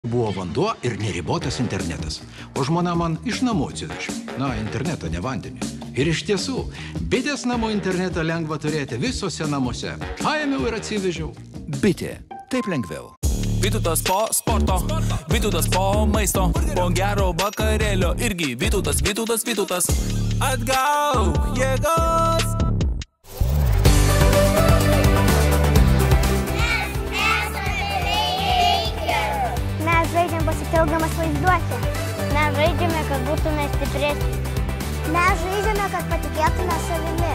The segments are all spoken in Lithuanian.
Buvo vanduo ir neribotas internetas. O žmona man iš namų atsivežė. Na, internetą, ne vandenį. Ir iš tiesų, bitės namų internetą lengva turėti visose namuose. Paėmiau ir atsivežiau. Bitė. Taip lengviau. Vytautas po sporto, Vytautas po maisto, po gero vakarėlio irgi Vytautas. Atgauk jėgos! Mes žaidžiam pasitelkdamas vaizduotę. Mes žaidžiame, kad būtume stipresni. Mes žaidžiame, kad patikėtume savimi.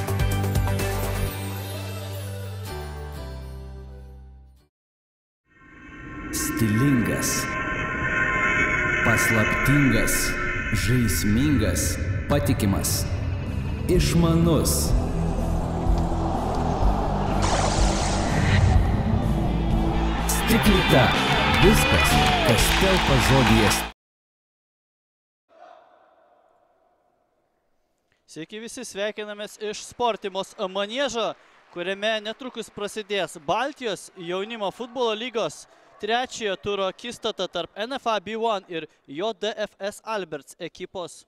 Stilingas, paslaptingas, žaismingas, patikimas, išmanus. Stiklita. Viskas, kas telpa žodyje. Sveiki visi, sveikinamės iš Sportimos maniežo, kuriame netrukus prasidės Baltijos jaunimo futbolo lygos trečiojo turo akistata tarp NFA B1 ir JDFS Alberts ekipos.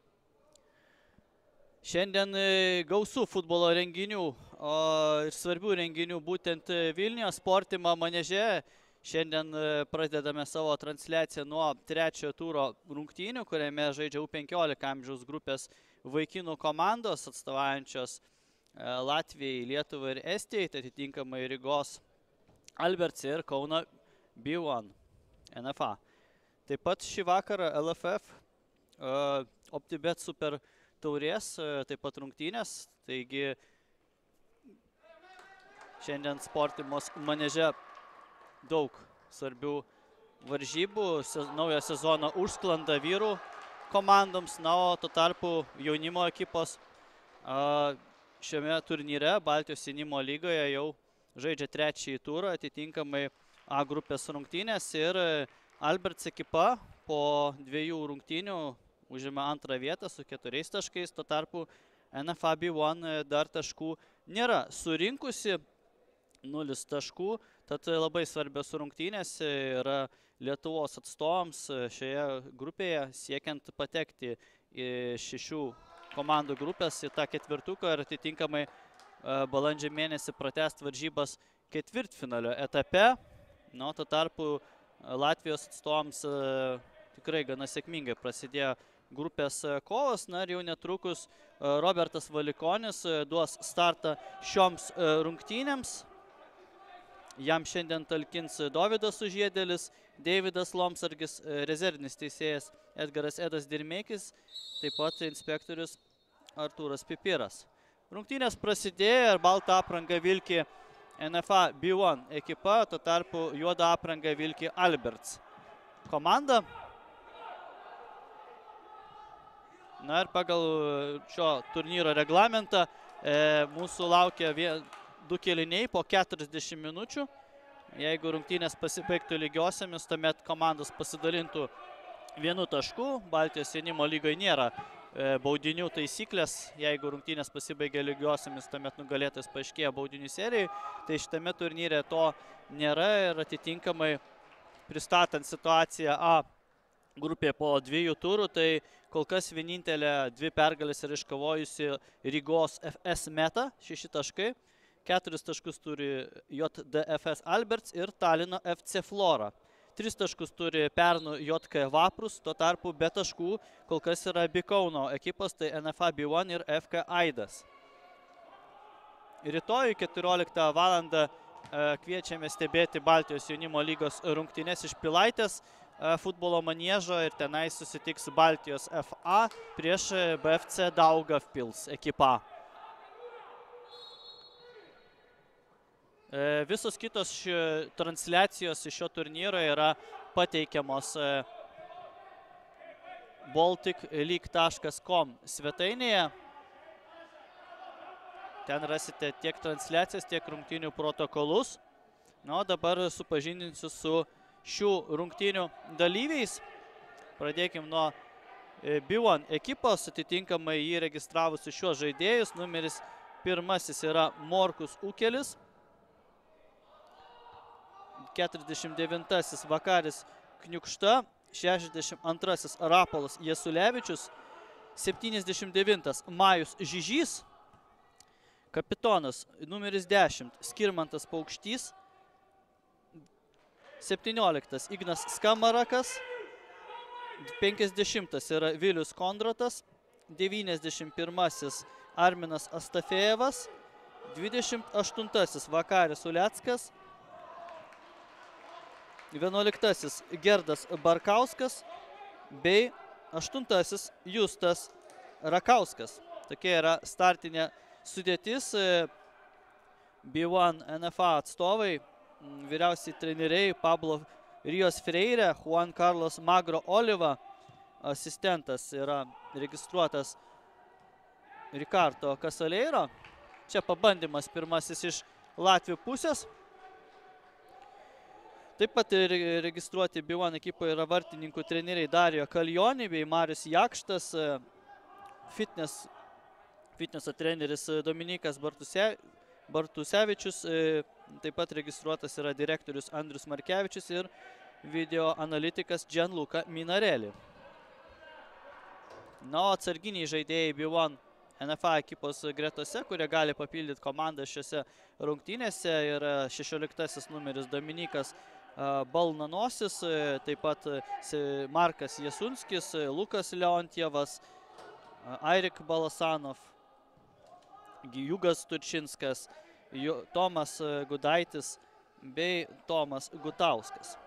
Šiandien gausų futbolo renginių ir svarbių renginių būtent Vilniuje Sportimo manieže. Šiandien pradedame savo transliaciją nuo trečiojo turo rungtynių, kuriame žaidžia U15 amžiaus grupės vaikinų komandos atstovaujančios Latvijai, Lietuvai ir Estijai, tai atitinkamai Rygos Alberts ir Kauno B1 NFA. Taip pat šį vakarą LFF OptiBet Super taurės, taip pat rungtynės, taigi šiandien Sportimos manieže daug svarbių varžybų, naujo sezono užsklanda vyrų komandoms, na, o tuo tarpu jaunimo ekipos šiame turnyre Baltijos jaunimo lygoje jau žaidžia trečiąjį turą, atitinkamai A grupės rungtynės ir Alberts ekipa po dviejų rungtynių užima antrą vietą su 4 taškais, tuo tarpu NFA B1 dar taškų nėra surinkusi, 0 taškų, tad labai svarbios rungtynės yra Lietuvos atstovams šioje grupėje siekiant patekti į 6 komandų grupės į tą ketvirtuką ir atitinkamai balandžio mėnesį pratęsti varžybas ketvirtfinalio etape. Na, tuo tarpu Latvijos atstovams tikrai gana sėkmingai prasidėjo grupės kovos, na ir jau netrukus Robertas Valikonis duos startą šioms rungtynėms. Jam šiandien talkins Dovydas Sužiedėlis, Deividas Lomsargis, rezervinis teisėjas Edgaras Edas Dirmeikis, taip pat inspektorius Artūras Pipiras. Rungtynės prasidėjo ir baltą aprangą vilki NFA B1 ekipa, tuo tarpu juodą aprangą vilki Alberts komanda. Na ir pagal šio turnyro reglamentą mūsų laukia 2 kėliniai po 40 minučių. Jeigu rungtynės pasibaigtų lygiosiamis, tuomet komandos pasidalintų 1 tašku. Baltijos jaunimo lygoje nėra baudinių taisyklės. Jeigu rungtynės pasibaigia lygiosiamis, tuomet nugalėtojas paaiškėja baudinių serijai. Tai šitame turnyre to nėra ir atitinkamai pristatant situaciją A grupėje po 2 turų, tai kol kas vienintelė 2 pergalės yra iškovojusi Rygos FS Meta, 6 taškai. 4 taškus turi JDFS Alberts ir Talino FC Flora. 3 taškus turi Pernų JK Vaprus, tuo tarpu be taškų kol kas yra abi Kauno ekipos, tai NFA B1 ir FK Aidas. Rytoj 14 valandą kviečiame stebėti Baltijos jaunimo lygos rungtynes iš Pilaitės futbolo maniežo ir tenai susitiks Baltijos FA prieš BFC Daugavpils ekipą. Visos kitos transliacijos iš šio turnyro yra pateikiamos balticleague.com svetainėje. Ten rasite tiek transliacijas, tiek rungtynių protokolus. Na, o dabar supažindinsiu su šių rungtynių dalyviais. Pradėkim nuo B1 ekipos, atitinkamai jį registravusi šios žaidėjus. Numeris 1 yra Morkus Ukelis. 49-asis Vakaris Kniukšta, 62 Rapolas Jasulevičius, 79 Majus Žižys, kapitonas numeris 10 Skirmantas Paukštys, 17 Ignas Skamarakas, 50 yra Vilius Kondratas, 91 Arminas Astafėjevas, 28 Vakaris Uleckas, 11 Gerdas Barkauskas bei 8 Justas Rakauskas. Tokia yra startinė sudėtis. B1 NFA atstovai, vyriausiai treneriai Pablo Rijos Freire, Juan Carlos Magro Oliva, asistentas yra registruotas Ricardo Casaleiro. Čia pabandymas pirmasis iš Latvių pusės. Taip pat registruoti B1 ekipoje yra vartininkų treneriai Darijo Kaljonį bei Marius Jakštas, fitneso treneris Dominikas Bartusevičius, taip pat registruotas yra direktorius Andrius Markevičius ir video analitikas Gianluca Minarelli. Na, o atsarginiai žaidėjai B1 NFA ekipos gretose, kurie gali papildyti komandą šiose rungtynėse, yra 16 numeris Dominikas Balnanosis, taip pat Markas Jasunskis, Lukas Leontjevas, Airik Balasanov, Jugas Turčinskas, Tomas Gudaitis bei Tomas Gutauskas.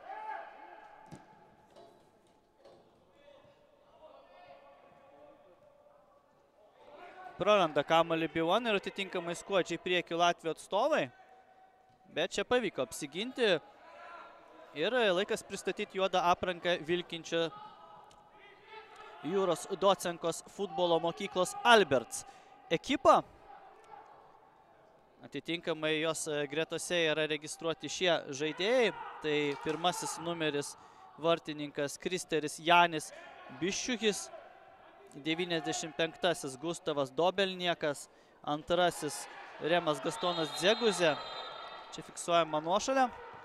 Praranda kamuolį B1 ir atitinkamai skuodžiai priekių Latvijos atstovai, bet čia pavyko apsiginti ir laikas pristatyti juodą apranką vilkinčią Jūros Docenkos futbolo mokyklos Alberts ekipą. Atitinkamai jos gretose yra registruoti šie žaidėjai. Tai pirmasis numeris vartininkas Kristeris Janis Biščiukis, 95 Gustavas Dobelniekas, antrasis Remas Gastonas Dzeguzė. Čia fiksuojama nuošalė.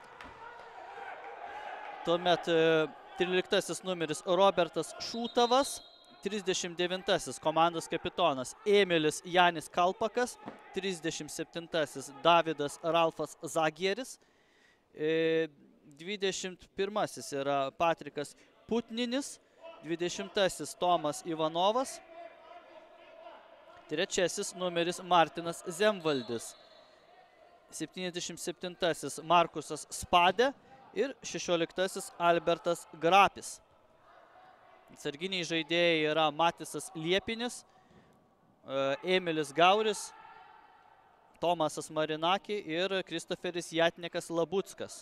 Tuomet 13 numeris Robertas Šūtavas, 39 komandos kapitonas Emilis Janis Kalpakas, 37 Davidas Ralfas Zagieris, 21 yra Patrikas Putninis, 20 Tomas Ivanovas, 3 numeris Martinas Zemvaldis, 77 Markusas Spadė ir 16 Albertas Grapis. Sarginiai žaidėjai yra Matisas Liepinis, Emilis Gauris, Tomasas Marinaki ir Kristoferis Jatnekas Labuckas.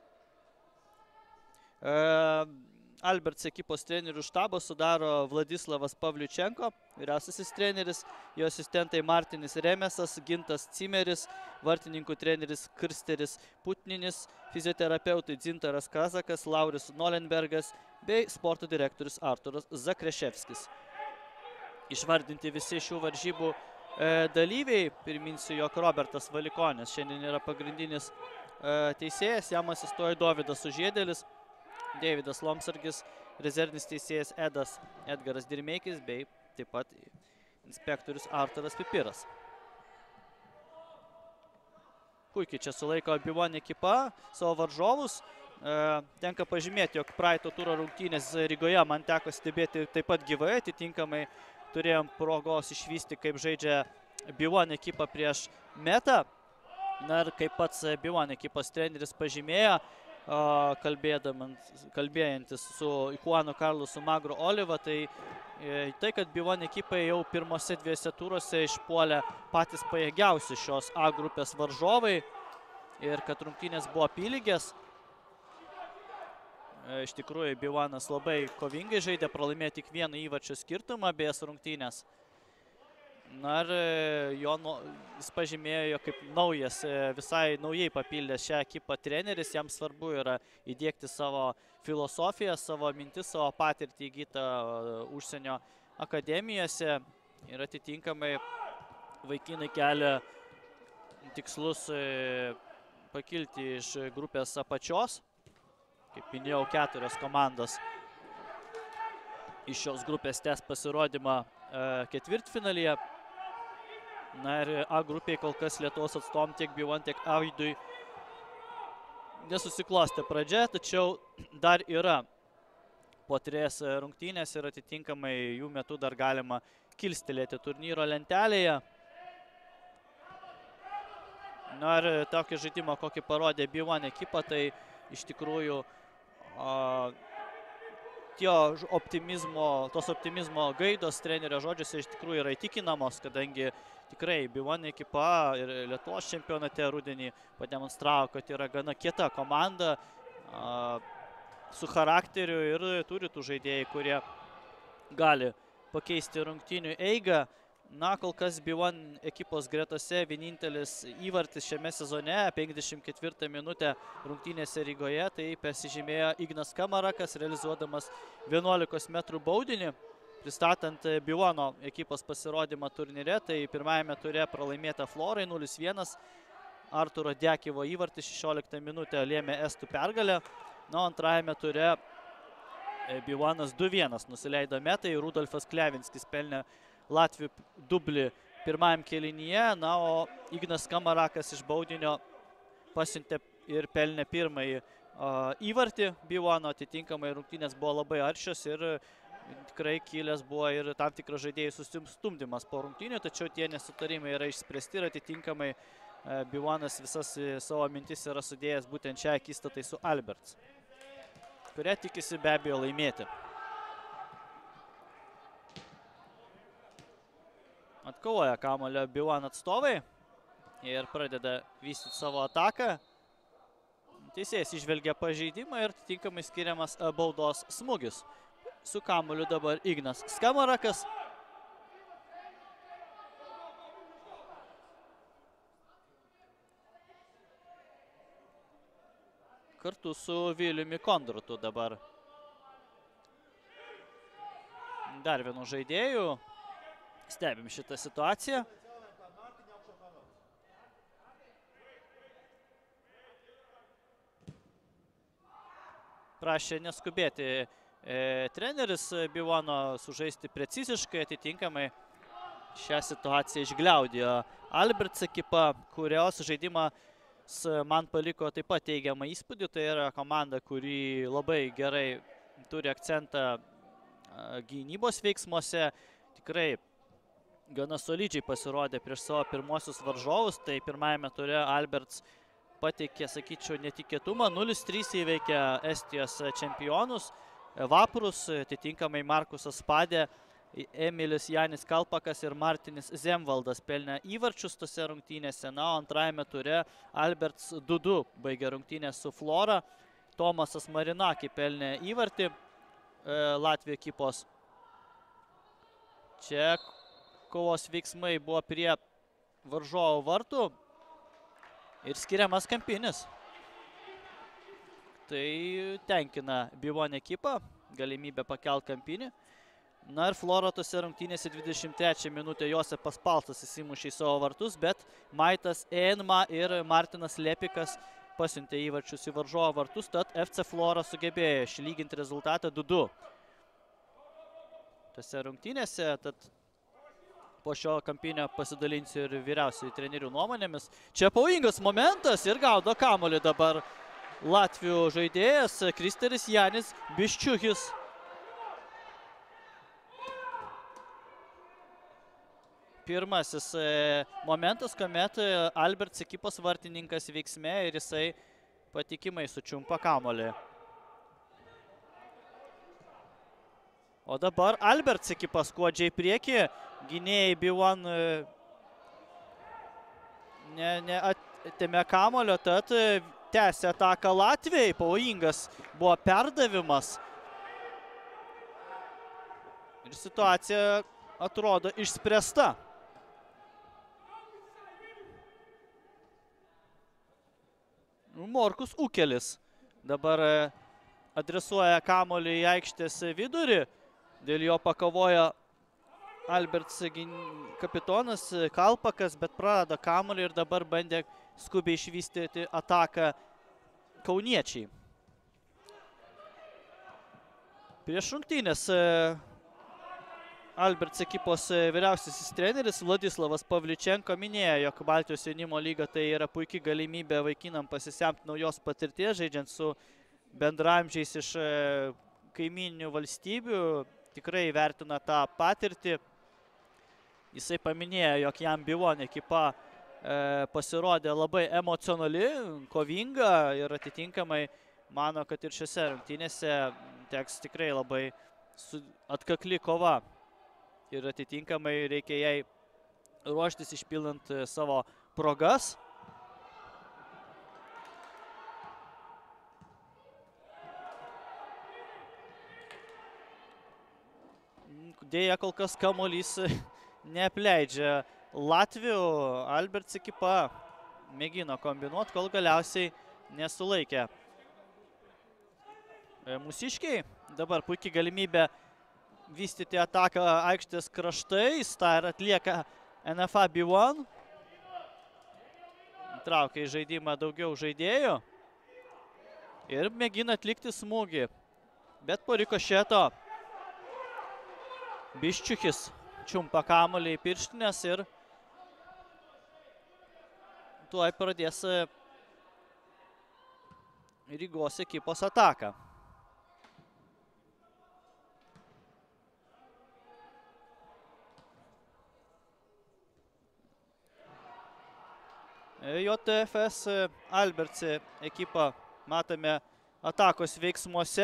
Alberts ekipos trenerių štabą sudaro Vladislavas Pavliučenko, vyriausiasis treneris, jo asistentai Martinis Remesas, Gintas Cimeris, vartininkų treneris Kristeris Putninis, fizioterapeutai Dzintaras Kazakas, Lauris Nolenbergas bei sporto direktorius Arturas Zakreševskis. Išvardinti visi šių varžybų dalyviai, priminsiu, jog Robertas Valikonis šiandien yra pagrindinis teisėjas, jam asistuoja Dovydas Sužiedėlis, Deividas Lomsargis, rezervinis teisėjas Edgaras Dirmeikis bei taip pat inspektorius Arturas Pipiras. Puikiai čia sulaiko B1 ekipa savo varžovus. Tenka pažymėti, jog praeito turo rungtynės Rygoje man teko stebėti taip pat gyvai, atitinkamai turėjom progos išvysti, kaip žaidžia B1 ekipa prieš Metą. Na ir kaip pats B1 ekipos treneris pažymėjo, kalbėjantis su Juanu Carlosu Magro Oliva, tai kad B1 ekipai jau pirmose dviejose turuose išpuolė patys pajėgiausi šios A grupės varžovai ir kad rungtynės buvo apylygės. Iš tikrųjų, B1 labai kovingai žaidė, pralaimėjo tik vieną įvarčio skirtumą abejas rungtynės. Na ir jis pažymėjo, kaip naujas, visai naujai papildęs šią ekipą treneris, jam svarbu yra įdiegti savo filosofiją, savo mintis, savo patirtį įgytą užsienio akademijose ir atitinkamai vaikinai kelia tikslus pakilti iš grupės apačios Kaip minėjau, 4 komandos iš šios grupės tęs pasirodymą ketvirtfinalyje. Na ir A grupiai kol kas Lietuvos atstovom tiek B1, tiek Aidui nesusiklostė pradžia, tačiau dar yra po 3 rungtynės ir atitinkamai jų metu dar galima kilstelėti turnyro lentelėje. Na ir tokį žaidimą, kokį parodė B1 ekipa, tai iš tikrųjų tos optimizmo gaidos trenerio žodžiuose iš tikrųjų yra įtikinamos, kadangi tikrai B1 ekipa ir Lietuvos čempionate rudenį pademonstravo, kad yra gana kieta komanda su charakteriu ir turi tų žaidėjai, kurie gali pakeisti rungtynių eigą. Na, kol kas B1 ekipos gretose vienintelis įvartis šiame sezone, 54 minutę rungtynėse Rygoje, tai pasižymėjo Ignas Kamarakas, realizuodamas 11 metrų baudinį, pristatant B1 ekipos pasirodymą turnyre. Tai pirmajame ture pralaimėta Florai 0-1, Arturo Dekivo įvartis 16 minutę lėmė estų pergalę. Na, antrajame ture B1 2-1 nusileido metai, Rudolfas Klevinskis pelnė Latvių dublį pirmajam kėlinyje, na, o Ignas Kamarakas iš baudinio pasiuntė ir pelnė pirmąjį įvartį B1, atitinkamai rungtynės buvo labai aršios ir tikrai kilęs buvo ir tam tikras žaidėjų sustumdymas po rungtynių, tačiau tie nesutarimai yra išspręsti ir atitinkamai B1 visas savo mintis yra sudėjęs būtent šią akistatai su Alberts, kurią tikisi be abejo laimėti. Atkovoja kamuolio B1 atstovai ir pradeda vystyti savo ataką. Teisėjas išvelgia pažeidimą ir atitinkamai skiriamas baudos smūgis. Su kamuoliu dabar Ignas Kamarakas. Kartu su Viliumi Kondrotu dabar. Dar vienu žaidėju. Stebim šitą situaciją. Prašė neskubėti treneris B1 sužaisti preciziškai, atitinkamai šią situaciją išgliaudėjo Alberts ekipa, kurios žaidimas man paliko taip pat teigiamą įspūdį. Tai yra komanda, kuri labai gerai turi akcentą gynybos veiksmuose. Tikrai gana solidžiai pasirodė prieš savo pirmosius varžovus. Tai pirmajame ture Alberts pateikė, sakyčiau, netikėtumą. 0-3 įveikė Estijos čempionus Vaprus, atitinkamai Markusas Spadė, Emilis Janis Kalpakas ir Martinis Zemvaldas pelnė įvarčius tose rungtynėse. Na, o antrajame ture Alberts 2-2 baigė rungtynės su Flora. Tomasas Marinaki pelnė įvartį Latvijos ekipos. Čia kovos veiksmai buvo prie varžovų vartų ir skiriamas kampinis. Tai tenkina B1 ekipą, galimybę pakelt kampinį. Na ir Flora tose rungtynėse 23 minutę Josefas Paltas įsimušė į savo vartus, bet Maitas Enma ir Martinas Lepikas pasiuntė įvarčius į varžovo vartus, tad FC Flora sugebėjo išlyginti rezultatą 2-2 tose rungtynėse. Tad po šio kampinio pasidalinsiu ir vyriausiųjų trenerių nuomonėmis. Čia pavojingas momentas ir gaudo kamuolį dabar Latvių žaidėjas Kristeris Janis Biščiuhis. Pirmasis momentas, kuomet Alberts ekipos vartininkas veiksme ir jisai patikimai sučiumpa kamuolį. O dabar Alberts ekipa skuodžiai prieki, gynėjai B1 neatėmė kamuolio, tad tęsė ataką Latvijai, pavojingas buvo perdavimas. Ir situacija atrodo išspręsta. Morkus Ukelis dabar adresuoja kamuolį į aikštės vidurį. Dėl jo pakovojo Alberts kapitonas Kalpakas, bet prarado kamuolį ir dabar bandė skubiai išvystyti ataką kauniečiai. Prieš rungtynės Alberts ekipos vyriausiasis treneris Vladislavas Pavličenko minėjo, jog Baltijos jaunimo lyga tai yra puikiai galimybė vaikinam pasisemti naujos patirties, žaidžiant su bendramžiais iš kaimyninių valstybių. Tikrai vertina tą patirtį. Jisai paminėjo, jog jam B1 ekipa pasirodė labai emocionali, kovinga ir atitinkamai mano, kad ir šiose rungtynėse teks tikrai labai atkakli kova. Ir atitinkamai reikia jai ruoštis išpildant savo progas. Dėja, kol kas kamuolys neapleidžia Latvių. Alberts ekipa mėgino kombinuoti, kol galiausiai nesulaikė mūsiškiai. Dabar puikiai galimybė vystyti ataką aikštės kraštais. Ta ir atlieka NFA B1. Traukia į žaidimą daugiau žaidėjų. Ir mėgina atlikti smūgį. Bet po rikošeto Biščiukis čiumpa kamuolį į pirštinės ir tuoj pradės Rygos ekipos ataką. JFS Alberts ekipą matome atakos veiksmuose.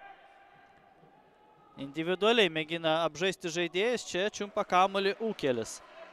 Individualiai mėgina apžaisti žaidėjus, čia čiumpa kamuolį Ūkelis.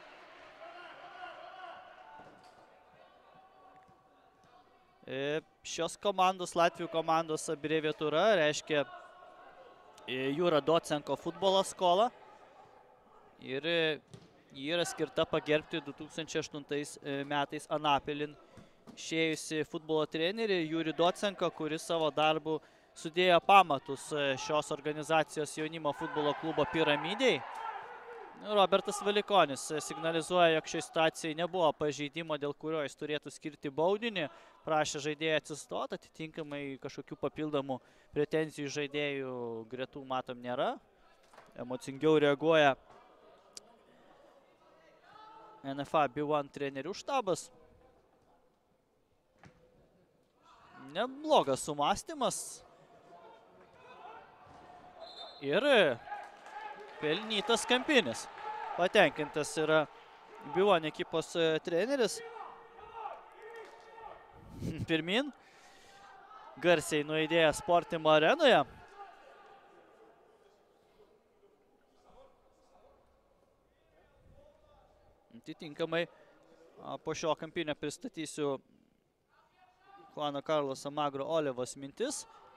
Šios komandos, Latvių komandos abreviatūra reiškia Jūra Docenko futbolo skolą. Ir ji yra skirta pagerbti 2008 metais Anapilin išėjusi futbolo trenerį Jūrį Docenko, kuris savo darbu sudėjo pamatus šios organizacijos jaunimo futbolo klubo piramidei. Robertas Valikonis signalizuoja, jog šiai situacijai nebuvo pažeidimo, dėl kurio jis turėtų skirti baudinį. Prašė žaidėjai atsistoti, atitinkamai kažkokių papildomų pretenzijų žaidėjų gretų matom nėra. Emocingiau reaguoja NFA B1 trenerių štabas. Neblogas sumąstymas. Ir pelnytas kampinis. Patenkintas yra B1 ekipos treneris. Pirmin. Garsiai nuaidėja Sportimo arenoje. Atitinkamai po šio kampinio pristatysiu Juano Carlos Amagro Olivos mintis.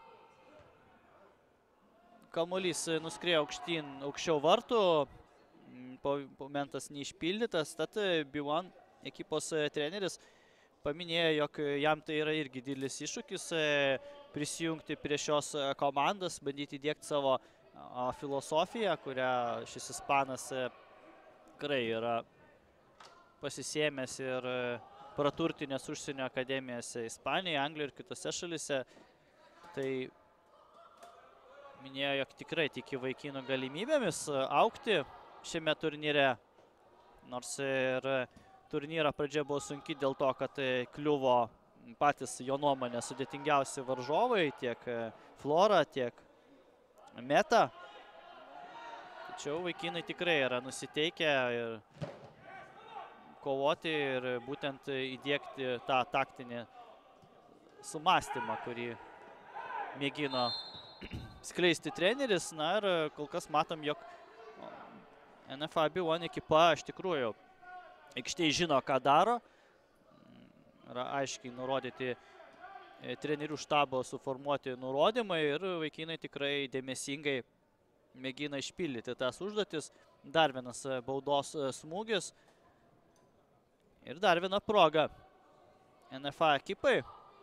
Kamuolys nuskriejo aukštyn, aukščiau vartų, momentas neišpildytas, tad B1 ekipos treneris paminėjo, jog jam tai yra irgi didelis iššūkis prisijungti prie šios komandos, bandyti įdiegti savo filosofiją, kurią šis ispanas tikrai yra pasisėmęs ir praturtinės užsienio akademijose Ispanijoje, Anglijoje ir kitose šalise. Tai minėjo, jog tikrai tiki vaikinų galimybėmis augti šiame turnyre. Nors ir turnyro pradžia buvo sunki dėl to, kad kliuvo patys jo nuomonė sudėtingiausi varžovai, tiek Flora, tiek Meta. Tačiau vaikinai tikrai yra nusiteikę ir kovoti ir būtent įdiegti tą taktinį sumąstymą, kurį mėgino skleisti treneris. Na ir kol kas matom, jog NFA B1 ekipa iš tikrųjų aikštėje žino, ką daro. Yra aiškiai nurodyti trenerių štabo suformuoti nurodymai ir vaikinai tikrai dėmesingai mėgina išpildyti tas užduotis. Dar vienas baudos smūgis. Ir dar viena proga NFA ekipai.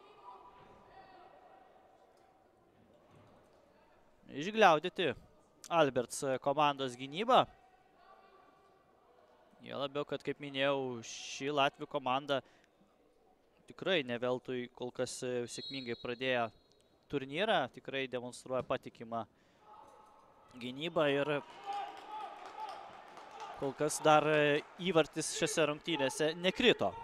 Išgliaudyti Alberts komandos gynybą. Jie labiau, kad kaip minėjau, ši Latvių komanda tikrai ne veltui kol kas sėkmingai pradėjo turnyrą. Tikrai demonstruoja patikimą gynybą ir kol kas dar įvartis šiose rungtynėse nekrito.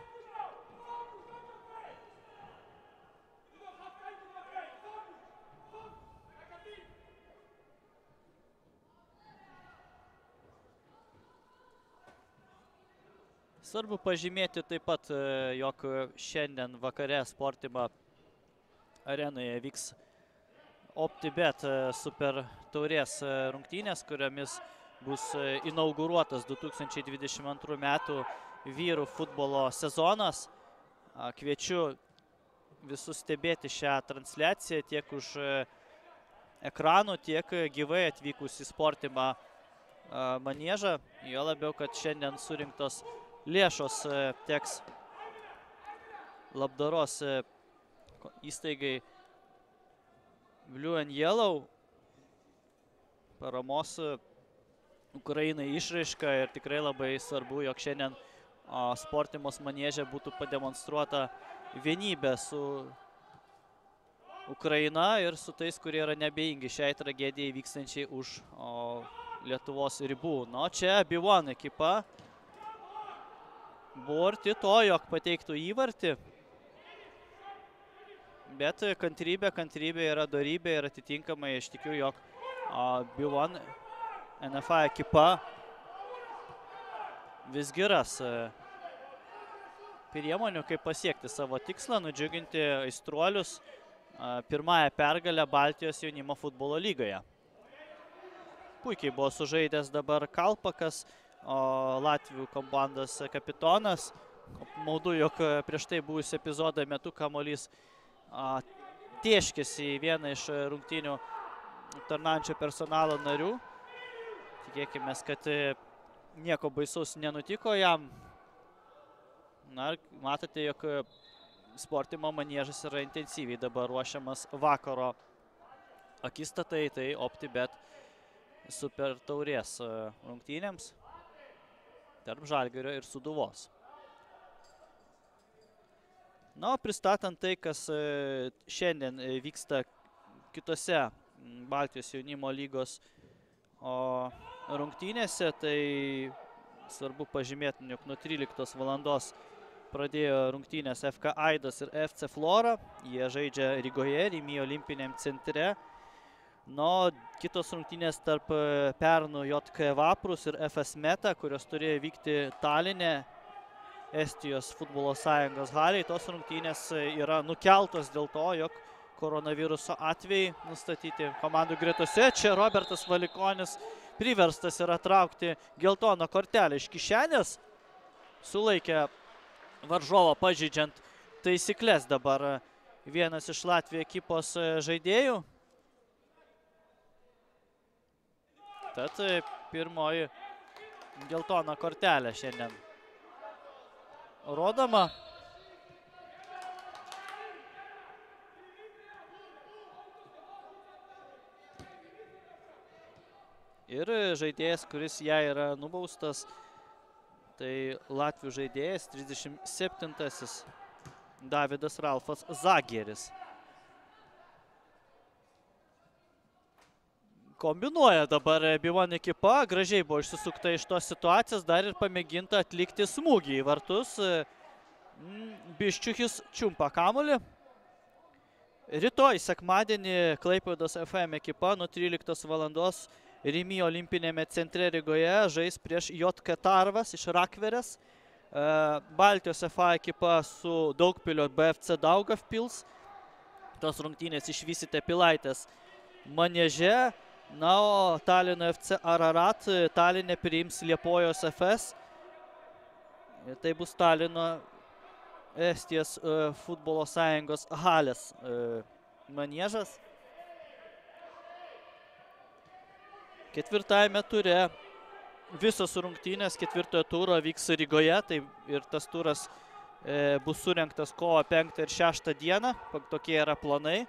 Svarbu pažymėti taip pat, jog šiandien vakare Sportima arenoje vyks OptiBet super taurės rungtynės, kuriomis bus inauguruotas 2022 metų vyrų futbolo sezonas. Kviečiu visus stebėti šią transliaciją tiek už ekranų, tiek gyvai atvykus į Sportimą maniežą. Jo labiau, kad šiandien surinktos lėšos teks labdaros įstaigai Blue and Yellow, paramos Ukrainai išraiška ir tikrai labai svarbu, jog šiandien Sportimos manieže būtų pademonstruota vienybė su Ukraina ir su tais, kurie yra neabejingi šiai tragedijai vykstančiai už Lietuvos ribų. Nu, čia B1 ekipa buvo arti to, jog pateiktų įvartį, bet kantrybė yra dorybė ir atitinkamai aš tikiu, jog B1 NFA ekipa visgi ras priemonių, kaip pasiekti savo tikslą, nudžiuginti aistruolius pirmąją pergalę Baltijos jaunimo futbolo lygoje. Puikiai buvo sužaidęs dabar Kalpakas, Latvių komandos kapitonas. Maudu, jog prieš tai buvusį epizodą metu kamuolys tieškėsi į vieną iš rungtynių tarnaujančio personalo narių. Tikėkime, kad nieko baisaus nenutiko jam. Na, matote, jog Sportimo maniežas yra intensyviai dabar ruošiamas vakaro akistatai, tai OptiBet super taurės rungtynėms tarp Žalgirio ir Sūduvos. Na, pristatant tai, kas šiandien vyksta kitose Baltijos jaunimo lygos rungtynėse, tai svarbu pažymėti, jog nuo 13 valandos pradėjo rungtynės FK Aidas ir FC Flora. Jie žaidžia Rygoje, Rimi olimpiniam centre. Nu, kitos rungtynės tarp pernų JK Vaprus ir FS Meta, kurios turėjo vykti Taline, Estijos futbolo sąjungos halėje. Tos rungtynės yra nukeltos dėl to, jog koronaviruso atvejai nustatyti komandų gretose. Čia Robertas Valikonis priverstas yra traukti geltoną kortelę iš kišenės. Sulaikė varžovą pažeidžiant taisyklės dabar vienas iš Latvijos ekipos žaidėjų. Tad pirmoji geltona kortelė šiandien rodoma. Ir žaidėjas, kuris ją yra nubaustas, tai Latvių žaidėjas, 37-asis Davidas Ralfas Zagieris. Kombinuoja dabar B1 ekipa, gražiai buvo išsisukta iš tos situacijos, dar ir pamėginta atlikti smūgį į vartus. Biščiuchis čiumpa kamuolį. Rytoj sekmadienį Klaipėdos FM ekipa nuo 13 valandos Rimi olimpinėme centre Rygoje žais prieš JK Tarvas iš Rakverės. Baltijos FA ekipa su Daugpilio BFC Daugavpils. Tos rungtynės išvysite Pilaitės manieže. Na, o Talino FC Ararat Taline priims Liepojos FS. Ir tai bus Talino Estijos futbolo sąjungos halės maniežas. Ketvirtajame ture visos rungtynės ketvirtojo turo vyks Rygoje. Tai ir tas turas bus surengtas kovo 5 ir 6 dieną. Tokie yra planai.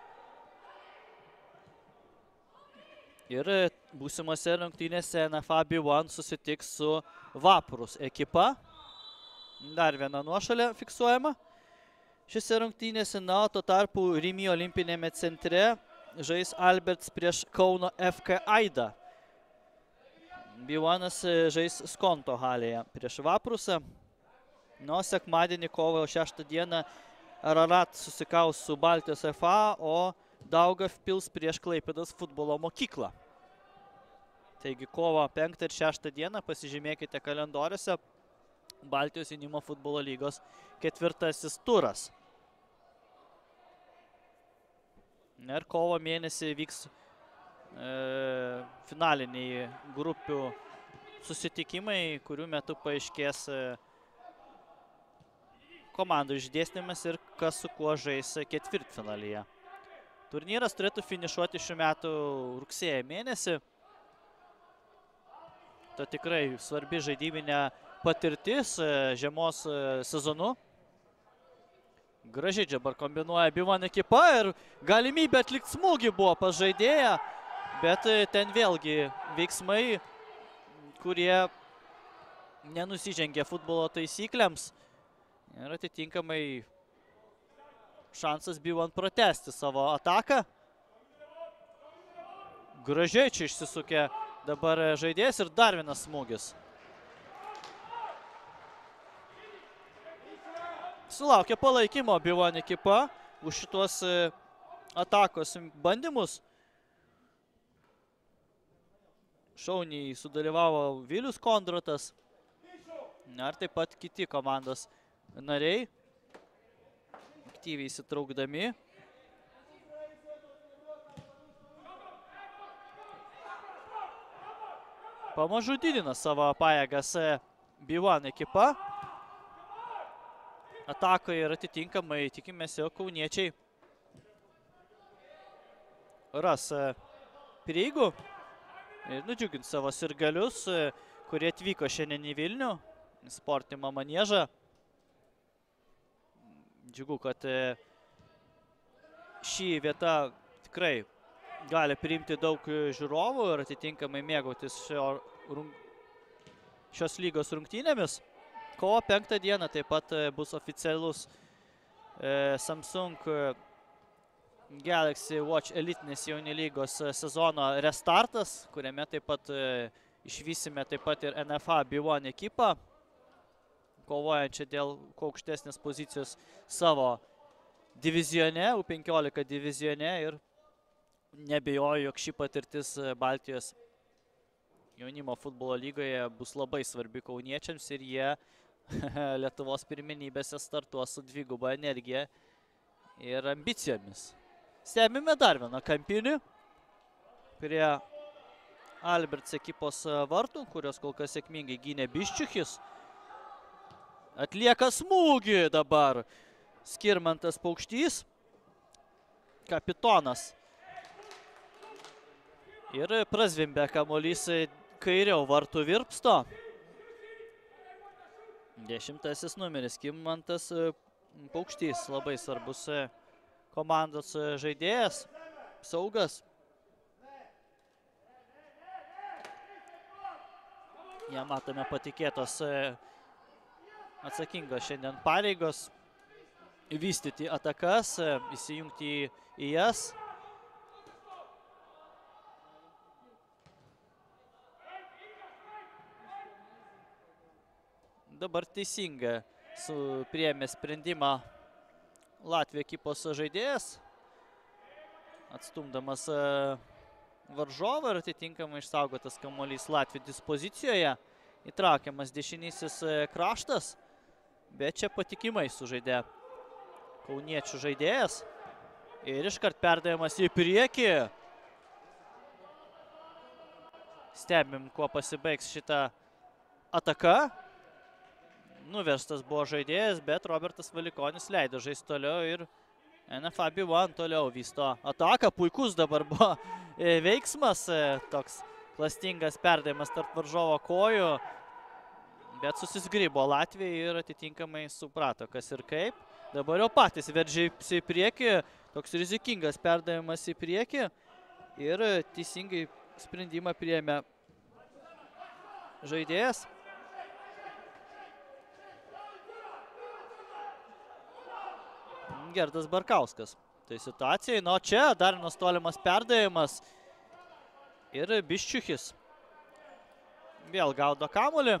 Ir būsimose rungtynėse NFA B1 susitiks su Vaprus ekipa. Dar viena nuošalė fiksuojama šiose rungtynėse. Na, tuo tarpu Rimi olimpinėme centre žais Alberts prieš Kauno FK Aidą. B1 žais Skonto halėje prieš Vaprusą. Nu, sekmadienį kovo 6 dieną Ararat susikaus su Baltijos FA, o Daugavpils prieš Klaipėdos futbolo mokyklą. Taigi kovo 5 ir 6 dieną pasižymėkite kalendoriuose Baltijos jaunimo futbolo lygos 4. turas. Ir kovo mėnesį vyks finaliniai grupių susitikimai, kurių metu paaiškės komandų išdėstymas ir kas su kuo žais ketvirtfinalyje. Turnyras turėtų finišuoti šių metų rugsėjo mėnesį. Tai tikrai svarbi žaidybinė patirtis žiemos sezonu. Gražiai dabar kombinuoja B1 ekipa ir galimybė atlikti smūgį buvo pas žaidėją, bet ten vėlgi veiksmai, kurie nenusižengė futbolo taisyklėms ir atitinkamai šansas B1 pratęsti savo ataką. Gražiai čia išsisukė dabar žaidėjas ir dar vienas smūgis. Sulaukė palaikymo B1 ekipa už šitos atakos bandymus. Šauniai sudalyvavo Vilius Kondratas. Ir taip pat kiti komandos nariai, aktyviai įsitraukdami. Pamažu didina savo pajėgas B1 ekipa. Atakoje ir atitinkamai tikimės, jog kauniečiai ras prieigų ir nudžiugins savo sirgalius, kurie atvyko šiandien į Vilnių, sportimą maniežą. Džiugu, kad šį vietą tikrai gali priimti daug žiūrovų ir atitinkamai mėgautis šios lygos rungtynėmis. Kovo 5 dieną taip pat bus oficialus Samsung Galaxy Watch elitinės jaunių lygos sezono restartas, kuriame taip pat išvysime taip pat ir NFA B1 ekipą, kovojančią dėl kuo aukštesnės pozicijos savo divizione, U15 divizione, ir nebejoju, jog ši patirtis Baltijos jaunimo futbolo lygoje bus labai svarbi kauniečiams ir jie Lietuvos pirmenybėse startuos su dviguba energija ir ambicijomis. Stebime dar vieną kampinį prie Alberts ekipos vartų, kurios kol kas sėkmingai gynė Biščiuchis. Atlieka smūgį dabar Skirmantas Paukštys, kapitonas. Ir prazvimbė kamuolys kairiau vartų virpsto. 10 numeris Skirmantas Paukštys, labai svarbus komandos žaidėjas, saugas. Jie matome patikėtos atsakingos šiandien pareigos vystyti atakas, įsijungti į jas. Dabar teisinga priėmė sprendimą Latvijos ekipos žaidėjas, atstumdamas varžovą ir atitinkamai išsaugotas kamuolys Latvijos dispozicijoje, įtraukiamas dešinysis kraštas, bet čia patikimai sužaidė kauniečių žaidėjas ir iškart perdavimas į priekį. Stebim, kuo pasibaigs šitą ataką. Nuverstas buvo žaidėjas, bet Robertas Valikonis leido žaisti toliau ir NFA B1 toliau vysto ataką. Puikus dabar buvo veiksmas, toks klastingas perdavimas tarp varžovo kojų, bet susisgrybo Latvijai ir atitinkamai suprato, kas ir kaip. Dabar jau patys veržėsi į priekį, toks rizikingas perdavimas į priekį ir teisingai sprendimą priėmė žaidėjas. Gerdas Barkauskas. tai situacijai. Nu, čia dar vienas tolimas perdavimas ir Biščiuchis vėl gaudo kamuolį.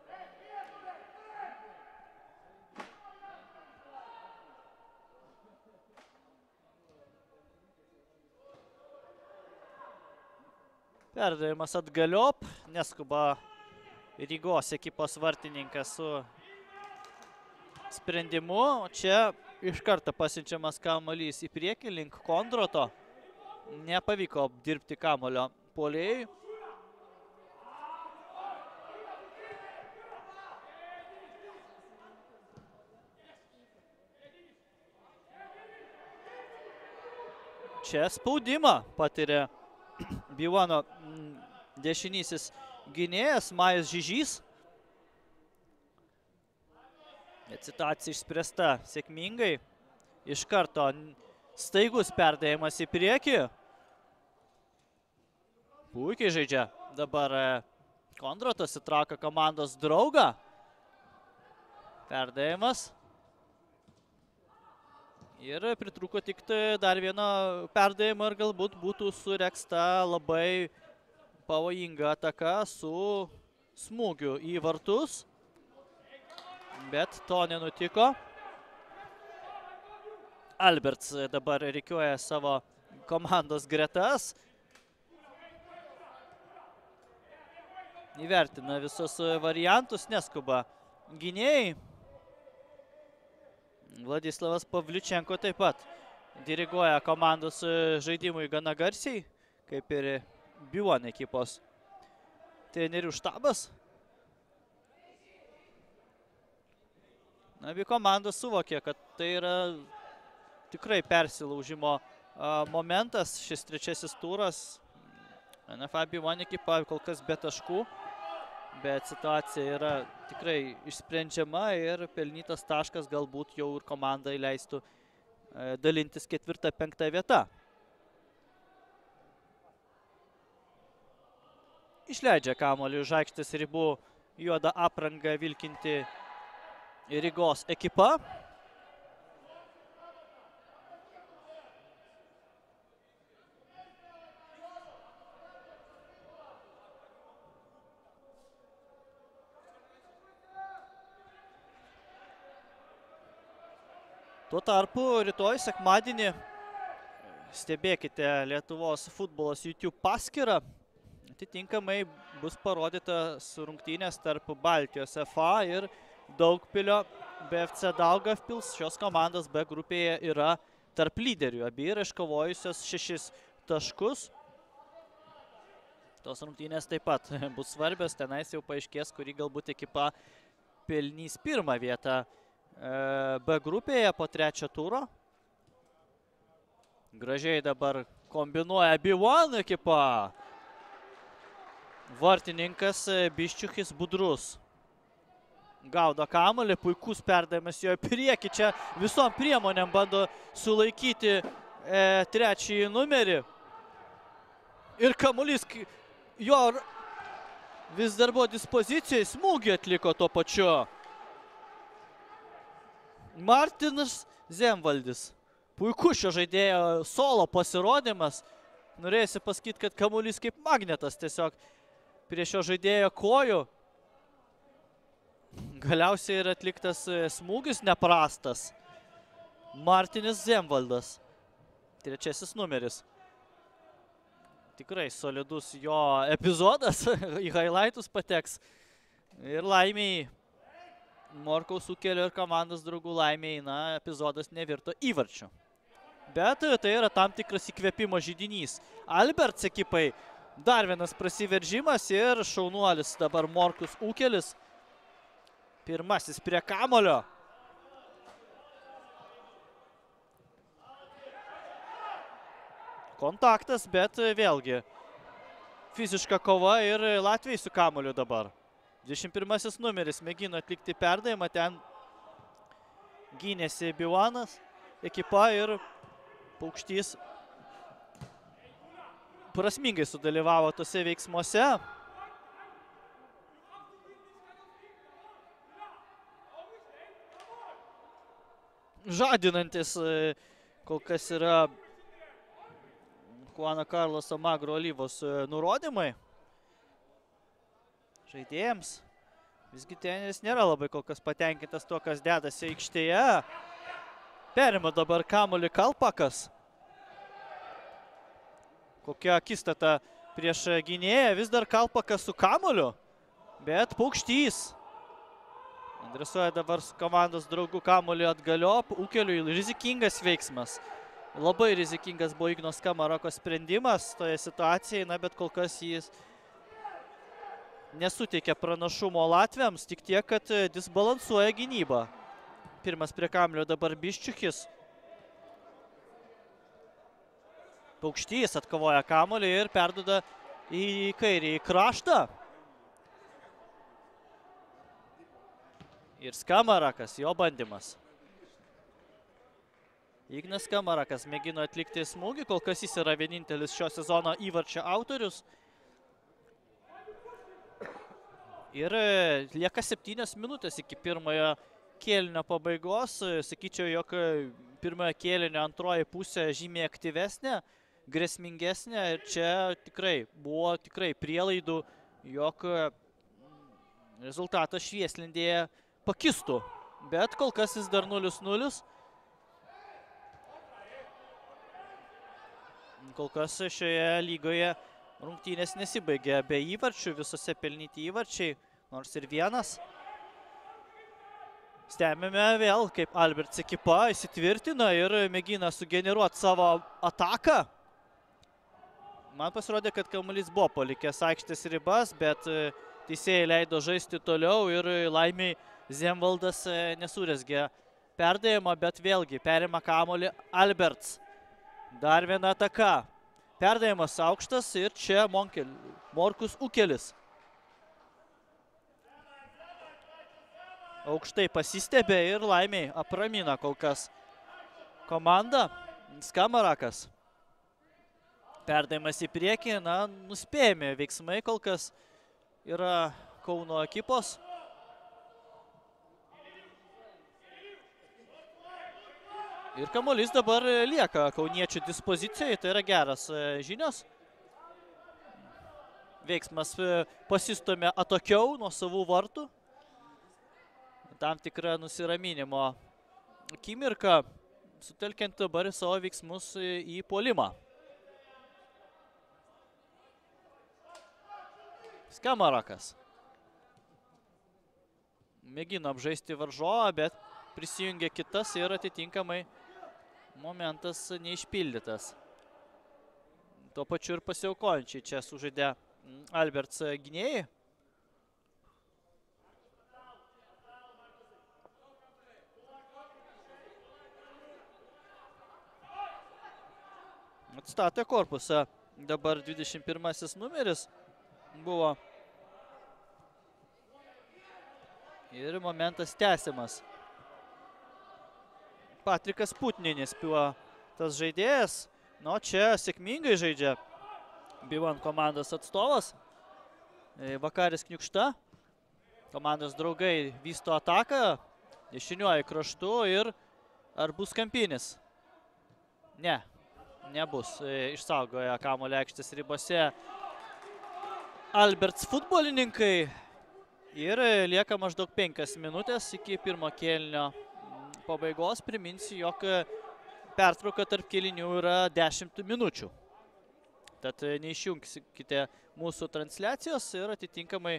Perdavimas atgaliop, neskuba Rygos ekipos vartininkas su sprendimu. Čia iš karto pasiunčiamas kamuolys į priekį link Kondroto. Nepavyko apdirbti kamuolio puolėjui. Čia spaudimą patiria B1 dešinysis gynėjas Majus Žižys. Situacija išspręsta sėkmingai. Iš karto staigus perdavimas į priekį. Puikiai žaidžia. Dabar Kondrotas įtraukia komandos draugą. Perdavimas. Ir pritrūko tik dar vieno perdavimo ir galbūt būtų suregsta labai pavojinga ataka su smūgiu į vartus. Bet to nenutiko. Alberts dabar rikiuoja savo komandos gretas. Įvertina visus variantus, neskuba gynėjai. Vladislavas Pavliučenko taip pat diriguoja komandos žaidimui gana garsiai, kaip ir B1 ekipos trenerių štabas. Abi komandos suvokė, kad tai yra tikrai persilaužimo momentas, šis trečiasis turas. NFA B1 ekipa kol kas be taškų, bet situacija yra tikrai išsprendžiama ir pelnytas taškas galbūt jau ir komandai leistų dalintis 4-5 vieta. Išleidžia kamuolį už aikštės ribų juodą aprangą vilkinti Rygos ekipa. Tuo tarpu rytoj sekmadienį stebėkite Lietuvos futbolas YouTube paskyrą. Atitinkamai bus parodytas rungtynės tarp Baltijos FA ir Daugpilio BFC Daugavpils. Šios komandos B grupėje yra tarp lyderių. Abi yra iškovojusios 6 taškus. Tos rungtynės taip pat bus svarbios. Tenais jau paaiškės, kuri galbūt ekipa pelnys pirmą vietą B grupėje po 3 turo. Gražiai dabar kombinuoja B1 ekipa. Vartininkas Biščiuchis budrus. Gaudo kamuolį, puikus perdavimas jo į priekį. Čia visom priemonėm bando sulaikyti trečiąjį numerį. Ir kamuolys jo vis dar buvo dispozicijoje, smūgį atliko tuo pačiu. Martinas Zemvaldis. Puikus šio žaidėjo solo pasirodymas. Norėjusi pasakyti, kad kamuolys kaip magnetas tiesiog prie šio žaidėjo kojų. Galiausiai yra atliktas smūgis neprastas. Martinas Zemvaldas. Trečiasis numeris. Tikrai solidus jo epizodas. Į highlightus pateks. Ir laimiai Morkaus Ukelio ir komandos draugų laimiai, epizodas nevirto įvarčiu. Bet tai yra tam tikras įkvėpimo židinys. Alberts ekipai dar vienas prasiveržimas ir šaunuolis dabar Morkus Ukelis. Pirmasis prie kamulio. Kontaktas, bet vėlgi fiziška kova ir Latvijai su kamuliu dabar. 21 numeris mėgino atlikti perdavimą, ten gynėsi B1 ekipa ir Paukštys prasmingai sudalyvavo tose veiksmuose. Žadinantis kol kas yra Juano Carloso Magro Olyvos nurodymai žaidėjams. Visgi treneris nėra labai kol kas patenkintas tuo, kas dedasi aikštėje. Perima dabar kamuolį Kalpakas. Kokia akistata prieš gynėją. Vis dar Kalpakas su kamuoliu, bet Paukštys adresuoja dabar su komandos draugų kamuolį atgaliop. Ūkeliui rizikingas veiksmas. Labai rizikingas buvo Igno Skamarako sprendimas toje situacijoje, na, bet kol kas jis nesuteikia pranašumo latviams, tik tiek, kad disbalansuoja gynybą. Pirmas prie kamuolio dabar Biščiukis. Paukštys atkovoja kamuolį ir perduoda į kairį kraštą. Ir Skamarakas, jo bandymas. Ignas Skamarakas mėgino atlikti smūgį, kol kas jis yra vienintelis šio sezono įvarčio autorius. Ir lieka 7 minutės iki pirmojo kėlinio pabaigos. Sakyčiau, jog pirmojo kėlinio antroji pusė žymiai aktyvesnė, grėsmingesnė. Ir čia buvo prielaidų, jog rezultatas Švieslindėje pakistų. Bet kol kas jis dar 0-0. Kol kas šioje lygoje rungtynės nesibaigė be įvarčių, visose pelnyti įvarčiai, nors ir vienas. Stebime vėl, kaip Alberts ekipa įsitvirtina ir mėgina sugeneruoti savo ataką. Man pasirodė, kad kamuolys buvo palikęs aikštės ribas, bet teisėjai leido žaisti toliau ir laimiai Zemvaldas nesurezgė perdavimą, bet vėlgi perima kamuolį Alberts. Dar viena ataka. Perdavimas aukštas ir čia Morkus Ukelis. Aukštai pasistebė ir laimiai apramina kol kas komanda. Skamarakas. Perdavimas į priekį, na, nuspėjami veiksmai kol kas yra Kauno ekipos. Ir kamuolys dabar lieka kauniečių dispozicijoje, tai yra geras žinios. Veiksmas pasistumė atokiau nuo savų vartų. Tam tikra nusiraminimo akimirka, sutelkiant dabar savo veiksmus į puolimą. Skamarakas. Mėgino apžaisti varžovą, bet prisijungė kitas ir atitinkamai momentas neišpildytas. Tuo pačiu ir pasiaukojančiai čia sužaidė Alberts gynėjai. Atstatė korpusą. Dabar 21 numeris buvo. Ir momentas tęsiamas. Patrikas Putninis buvo tas žaidėjas. Nu, čia sėkmingai žaidžia B1 komandos atstovas. Vakaris Kniukšta. Komandos draugai vysto ataką. Dešiniuoju kraštu ir ar bus kampinis? Ne, nebus. Išsaugoja kamuolį aikštės ribose Alberts futbolininkai. Ir lieka maždaug 5 minutės iki pirmo kėlinio pabaigos. Priminsiu, jog pertrauka tarp kėlinių yra 10 minučių. Tad neišjungkite mūsų transliacijos ir atitinkamai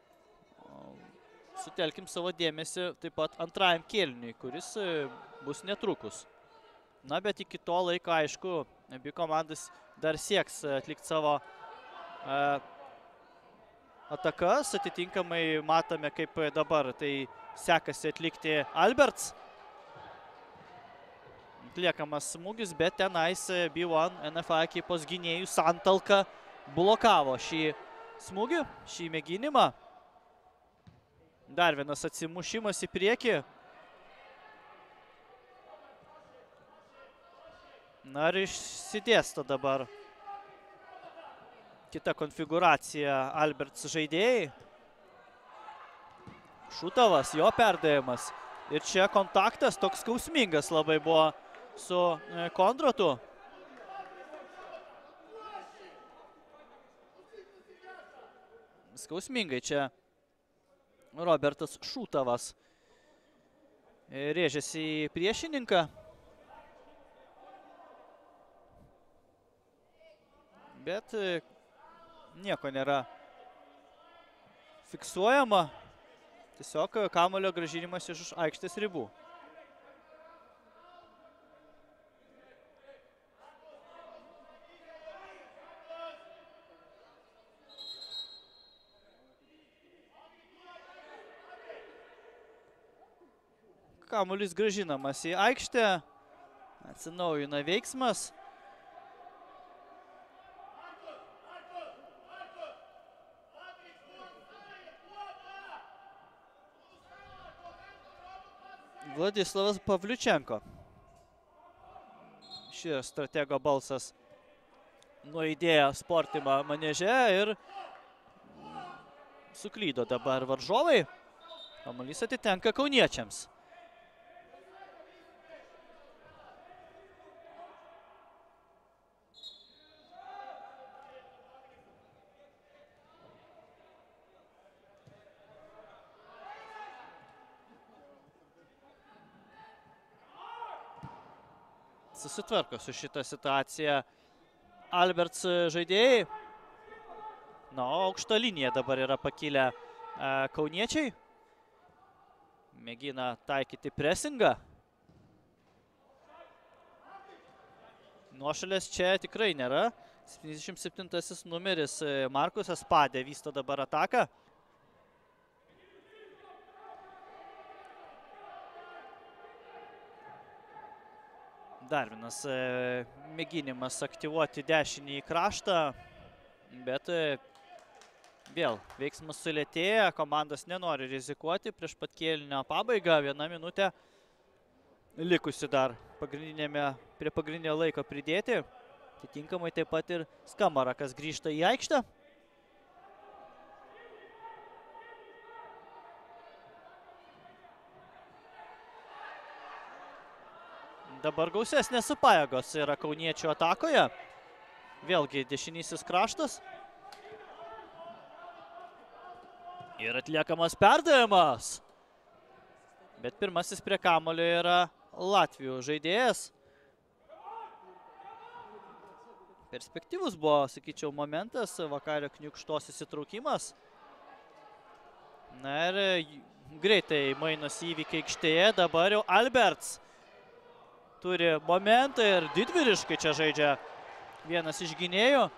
sutelkim savo dėmesį taip pat antrajam kėliniui, kuris bus netrukus. Na, bet iki to laiko, aišku, abi komandas dar sieks atlikti savo atakas. Atitinkamai matome, kaip dabar tai sekasi atlikti Alberts. Atliekamas smūgis, bet tenais B1 NFA ekipos gynėjų santalka blokavo šį smūgį, šį mėginimą. Dar vienas atsimušimas į priekį. Na ir išsidėsto dabar kita konfiguracija Alberts žaidėjai. Šutavas, jo perdavimas. Ir čia kontaktas toks skausmingas labai buvo su Kondratu. Skausmingai čia Robertas Šūtavas rėžėsi į priešininką. Bet nieko nėra fiksuojama. Tiesiog kamuolio grąžinimas iš aikštės ribų. Kamuolys grąžinamas į aikštę. Atsinaujina veiksmas. Vladislavas Pavliučenko. Šis stratego balsas nuaidėjo sportimą maneže ir suklydo dabar varžovai. Kamuolys atitenka kauniečiams. Susitvarko su šitą situaciją Alberts žaidėjai. Na, aukšta linija dabar yra pakilę kauniečiai. Mėgina taikyti presingą. Nuošalės čia tikrai nėra. 77 numeris Markusas Padė vysto dabar ataką. Dar vienas mėginimas aktyvuoti dešinį kraštą, bet vėl veiksmas sulėtėja, komandos nenori rizikuoti prieš pat kėlinio pabaigą. 1 minutė likusi dar prie pagrindinio laiko pridėti. Atitinkamai taip pat ir Skamarakas grįžta į aikštę. Dabar gausesnės pajėgos yra kauniečių atakoje. Vėlgi dešinysis kraštas. Ir atliekamas perdavimas. Bet pirmasis prie kamuolio yra Latvijų žaidėjas. Perspektyvus buvo, sakyčiau, momentas. Vakario Kniukštos įsitraukimas. Na ir greitai mainosi įvykiai aikštėje. Dabar jau Alberts turi momentą ir didvyriškai čia žaidžia vienas iš gynėjų.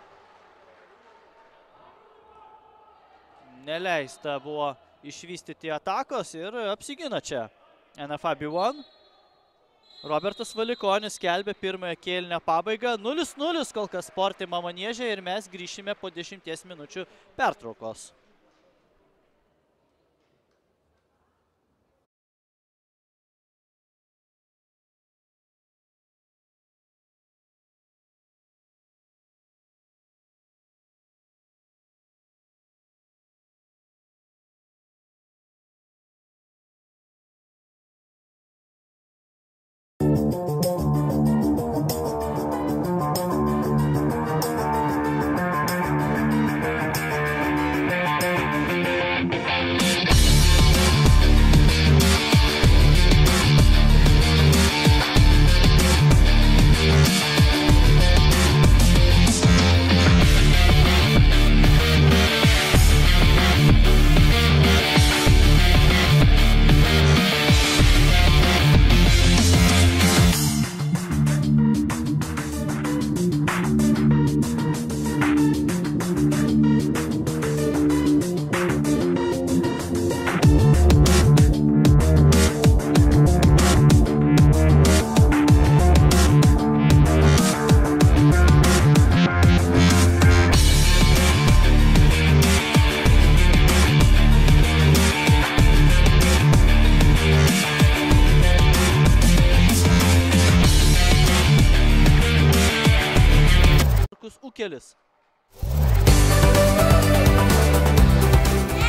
Neleista buvo išvystyti atakos ir apsigina čia NFA B1. Robertas Valikonis skelbia pirmąją kėlinio pabaigą. 0-0 kol kas sportimą maniežė ir mes grįšime po 10 minučių pertraukos. Ukelis.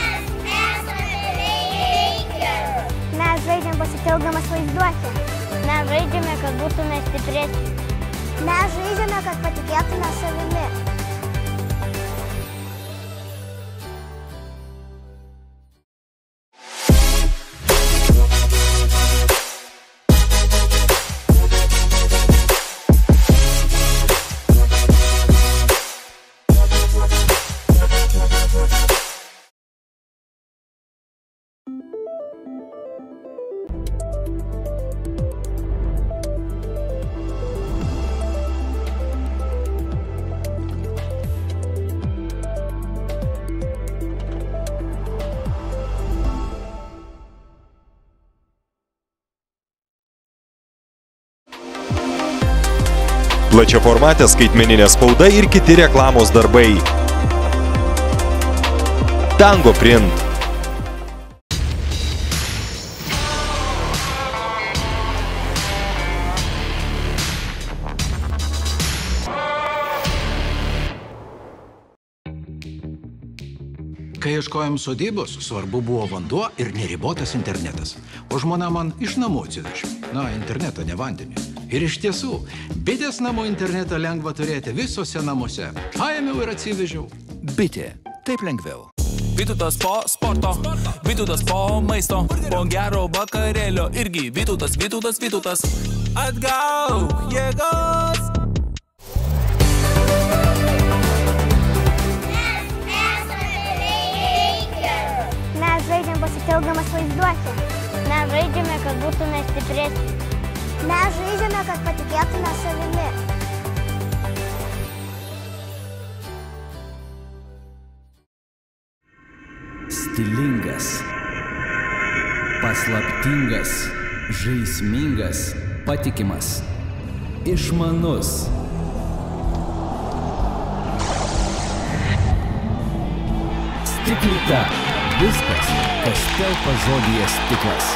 Mes žaidžiam pasitelkdamas vaizduotę. Mes Mes žaidžiame, kad būtume stipresni. Mes žaidžiame, kad patikėtume savimi. Plačiaformatė skaitmeninė spauda ir kiti reklamos darbai. Tango Print. Kai ieškojom sodybos, svarbu buvo vanduo ir neribotas internetas. O žmona man iš namų atsivežė. Na, internetą, ne vandenį. Ir iš tiesų, bitės namų internetą lengva turėti visose namuose. Paėmiau ir atsivežiau. Bitė. Taip lengviau. Vytautas po sporto, Vytautas po maisto, po gero vakarėlio irgi Vytautas. Atgauk jėgos. Mes žaidžiame pasitelkdamas vaizduotę. Mes žaidžiame, kad būtume stipresni. Mes žaidžiame, kad patikėtume savimi. Stilingas. Paslaptingas. Žaismingas. Patikimas. Išmanus. Stiklita. Viskas, kas telpa žodyje stiklas.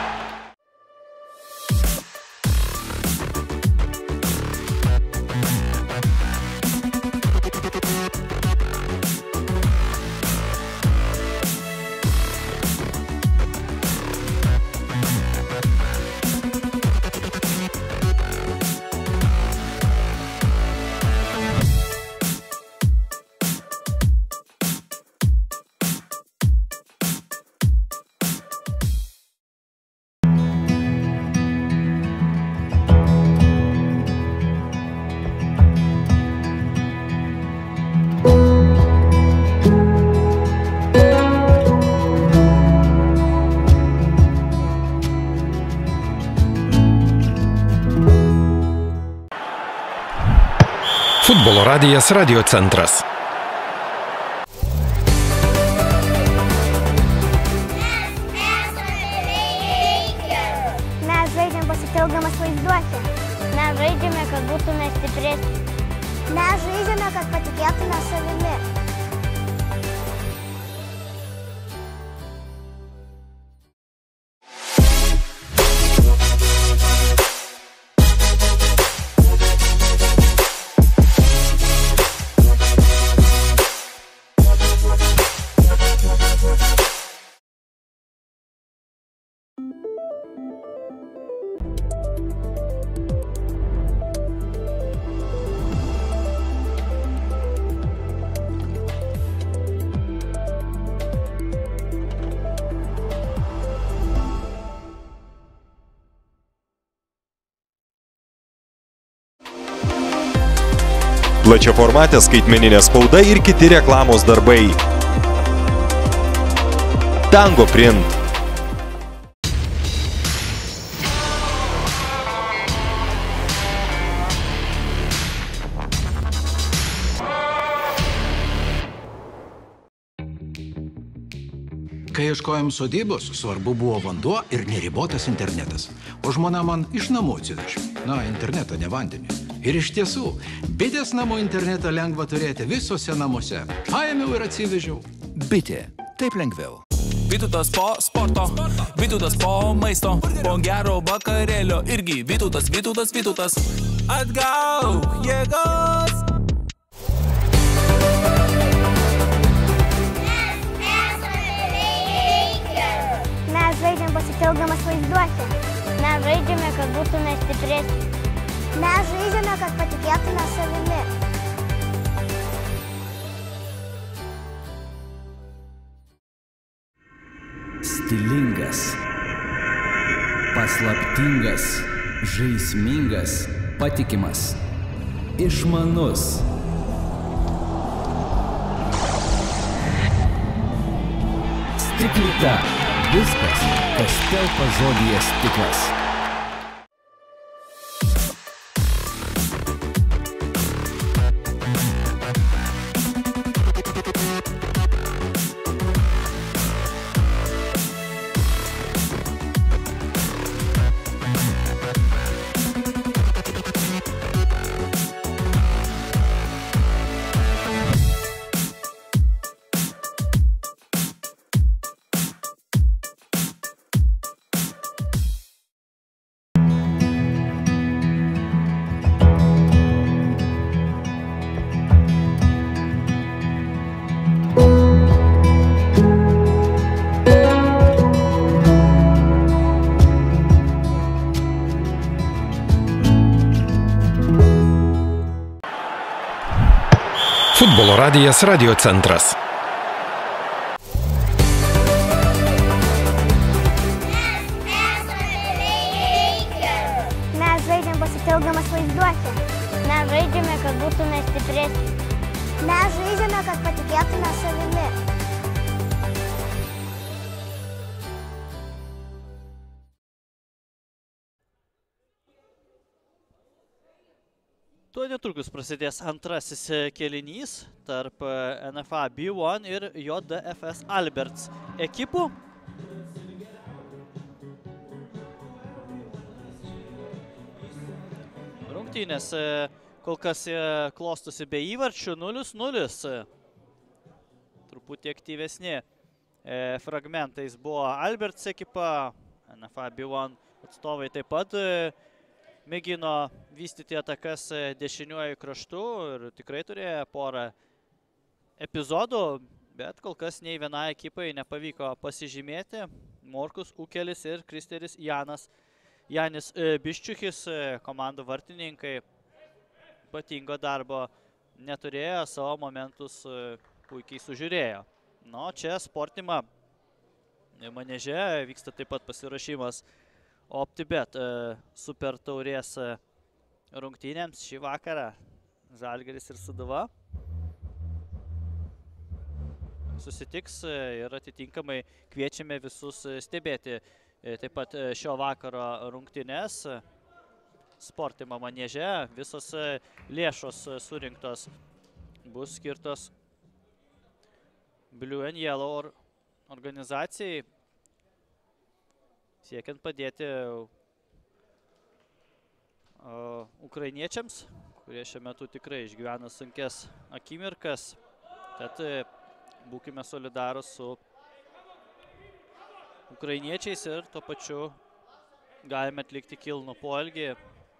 Futbolo radijas Radio centras. Mes žaidžiame pasitelkdamas vaizduotę. Mes žaidžiame, kad būtume stipresni. Mes žaidžiame, kad patikėtume savimi. Plačiaformatė skaitmeninė spauda ir kiti reklamos darbai. Tango Print. Kai ieškojom sodybos, svarbu buvo vanduo ir neribotas internetas. O žmona man iš namų atsivežė. Na, internetą, ne vandenį. Ir iš tiesų, bitės namų internetą lengva turėti visose namuose. Paėmiau ir atsivežiau. Bitė. Taip lengviau. Vytautas po sporto, Vytautas po maisto, po gero vakarėlio irgi Vytautas. Atgauk jėgos. Mes žaidžiame pasitelkdamas vaizduotę. Mes žaidžiame, kad būtume stipresni. Mes žaidžiame, kad patikėtume savimi. Stilingas, paslaptingas, žaismingas, patikimas, išmanus. Stiklita. Viskas, kas telpa žodyje stiklas. Futbolo radijas Radio centras. Mes žaidžiame pasitelkdamas vaizduotę. Mes žaidžiame, kad būtume stipresni. Mes žaidžiame, kad patikėtume savimi. Tuo netrukus prasidės antrasis kėlinys tarp NFA B1 ir JDFS Alberts ekipų. Rungtynės kol kas klostosi be įvarčių 0-0. Truputį aktyvesni fragmentais buvo Alberts ekipa, NFA B1 atstovai taip pat mėgino vystyti atakas dešiniuoju kraštu ir tikrai turėjo porą epizodų, bet kol kas nei vienai ekipai nepavyko pasižymėti. Morkus Ukelis ir Kristeris Janis Biščiuchis, komandų vartininkai, ypatingo darbo neturėjo, savo momentus puikiai sužiūrėjo. Nu, čia Sportima maneže vyksta taip pat pasiruošimas OptiBet super taurės rungtynėms šį vakarą. Žalgiris ir Sūduva susitiks ir atitinkamai kviečiame visus stebėti taip pat šio vakaro rungtynės. Sportima maneže visos lėšos surinktos bus skirtos Blue and Yellow organizacijai, siekiant padėti ukrainiečiams, kurie šiuo metu tikrai išgyvena sunkias akimirkas. Tad būkime solidarūs su ukrainiečiais ir tuo pačiu galime atlikti kilnų poelgį,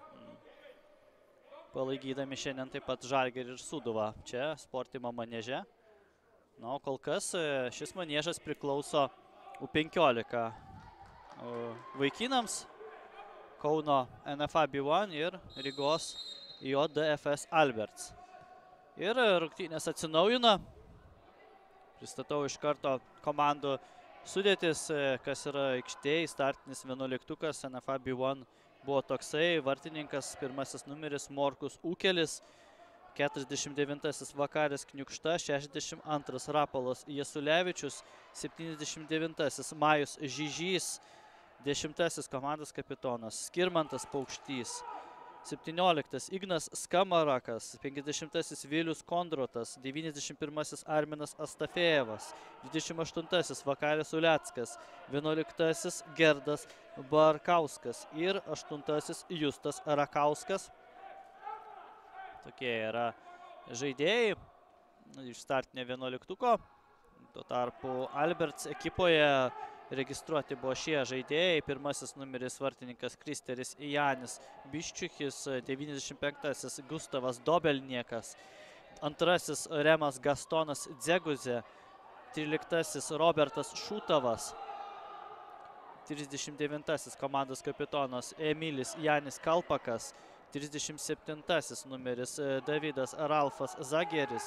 palaikydami šiandien taip pat Žalgirį ir Sūduvą čia Sportima maneže. Na, o kol kas šis maniežas priklauso U15 vaikinams, Kauno NFA B1 ir Rygos JDFS Alberts. Ir rungtynės atsinaujina. Pristatau iš karto komandų sudėtis, kas yra aikštėje. Startinis 11-ukas NFA B1 buvo toksai. Vartininkas pirmasis numeris Morkus Ukelis, 49-asis Vakaris Kniukšta, 62-as Rapolas Jasulevičius, 79-asis Majus Žižys, 10-asis komandos kapitonas Skirmantas Paukštys, 17-as Ignas Skamarakas, 50-asis Vilius Kondrotas, 91-asis Arminas Astafėjevas, 28-asis Vakaris Uleckas, 11-asis Gerdas Barkauskas ir 8-asis Justas Rakauskas. Tokie yra žaidėjai iš startinio 11-uko. Tuo tarpu Alberts ekipoje registruoti buvo šie žaidėjai. Pirmasis numeris vartininkas Kristeris Janis Biščiuchis, 95-asis Gustavas Dobelniekas, antrasis Remas Gastonas Dzeguzė, 13-asis Robertas Šutavas, 39 komandos kapitonas Emilis Janis Kalpakas, 37 numeris Davidas Ralfas Zageris,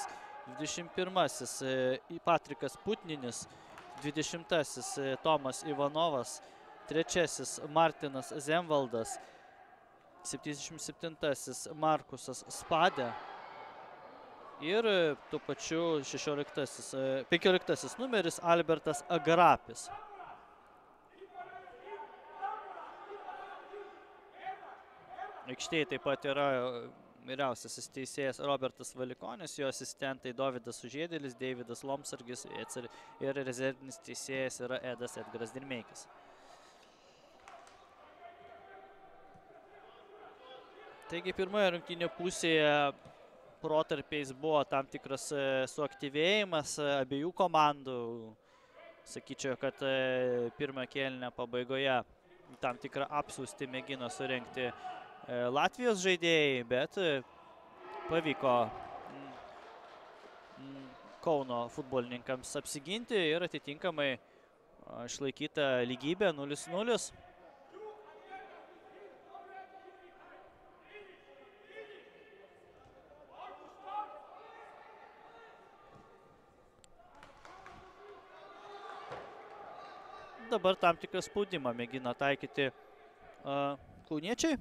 21 Patrikas Putninis, 20 Tomas Ivanovas, 3 Martinas Zemvaldas, 77 Markusas Spadė ir tuo pačiu 15 numeris Albertas Agrapis. Aikštėje taip pat yra vyriausiasis teisėjas Robertas Valikonis, jo asistentai Dovydas Sužiedėlis, Deividas Lomsargis ir rezervinis teisėjas yra Edas Edgaras Dirmeikis. Taigi pirmoje rungtynių pusėje protarpiais buvo tam tikras suaktyvėjimas abiejų komandų. Sakyčiau, kad pirmą kėlinio pabaigoje tam tikrą apsūstį mėgino surengti Latvijos žaidėjai, bet pavyko Kauno futbolininkams apsiginti ir atitinkamai išlaikyta lygybė 0-0. Dabar tam tikrą spaudimą mėgina taikyti kauniečiai.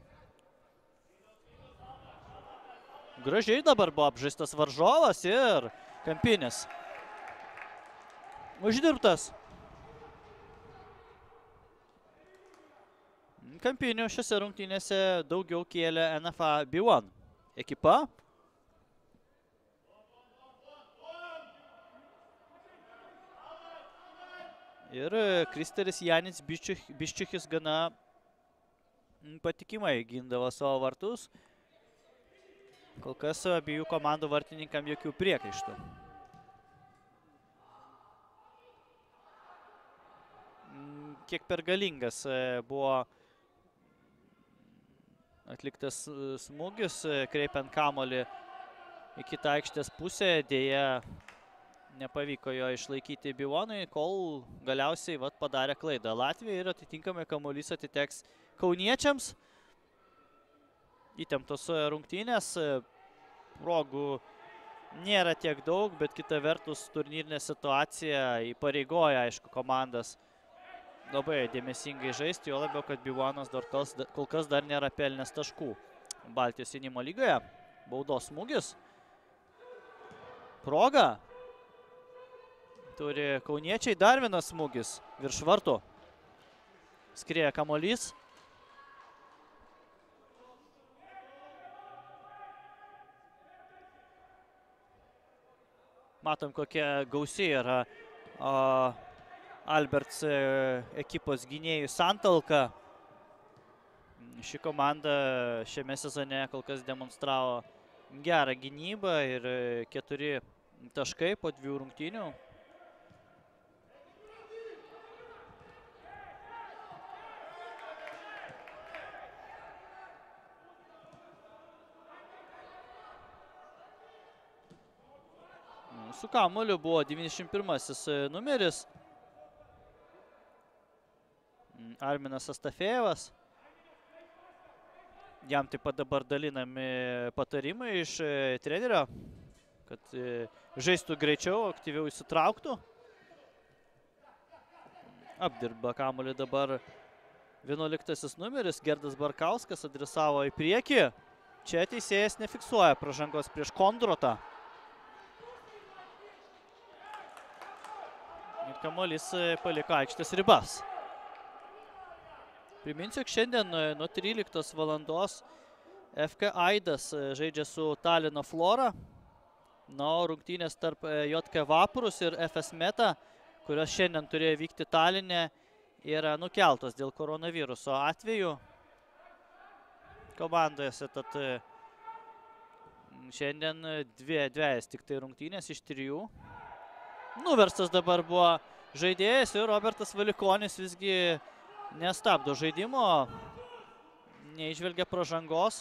Gražiai dabar buvo apžaistas varžovas ir kampinis. Uždirbtas. Kampinių šiose rungtynėse daugiau kėlė NFA B1 ekipa. Ir Kristeris Janis Biščiuchis gana patikimai gindavo savo vartus. Kol kas abiejų komandų vartininkam jokių priekaištų. Kiek per galingas buvo atliktas smūgis, kreipiant kamuolį į kitą aikštės pusę, dėja nepavyko jo išlaikyti B1, kol galiausiai padarė klaidą Latvija ir atitinkamai kamuolys atiteks kauniečiams. Įtemptos rungtynės, progų nėra tiek daug, bet kita vertus turnyrinė situacija įpareigoja, aišku, komandas labai dėmesingai žaisti, jo labiau, kad B1 kol kas dar nėra pelnęs taškų Baltijos jaunimo lygoje. Baudos smūgis. Proga. Turi kauniečiai, dar vienas smūgis virš vartų. Skrieja kamuolys. Matom, kokia gausiai yra Alberts ekipos gynėjų santalka. Ši komanda šiame sezone kol kas demonstravo gerą gynybą ir 4 taškai po 2 rungtynių. Su kamuoliu buvo 91 numeris Arminas Astafejevas. Jam taip pat dabar dalinami patarimai iš trenerio, kad žaistų greičiau, aktyviau įsitrauktų. Apdirba kamuolį dabar 11 numeris Gerdas Barkauskas, adresavo į priekį. Čia teisėjas nefiksuoja pražangos prieš Kondrotą. Ir kamuolys paliko aikštės ribas. Priminsiu, jog šiandien nuo 13 valandos FK Aidas žaidžia su Talino Flora. Na, rungtynės tarp JK Vaprus ir FS Meta, kurios šiandien turėjo vykti Taline, yra nukeltos dėl koronaviruso atveju komandose. Tad šiandien dvejas tik tai rungtynės iš 3. Nuverstas dabar buvo žaidėjas ir Robertas Valikonis visgi nestabdo žaidimo, neįžvelgia pražangos.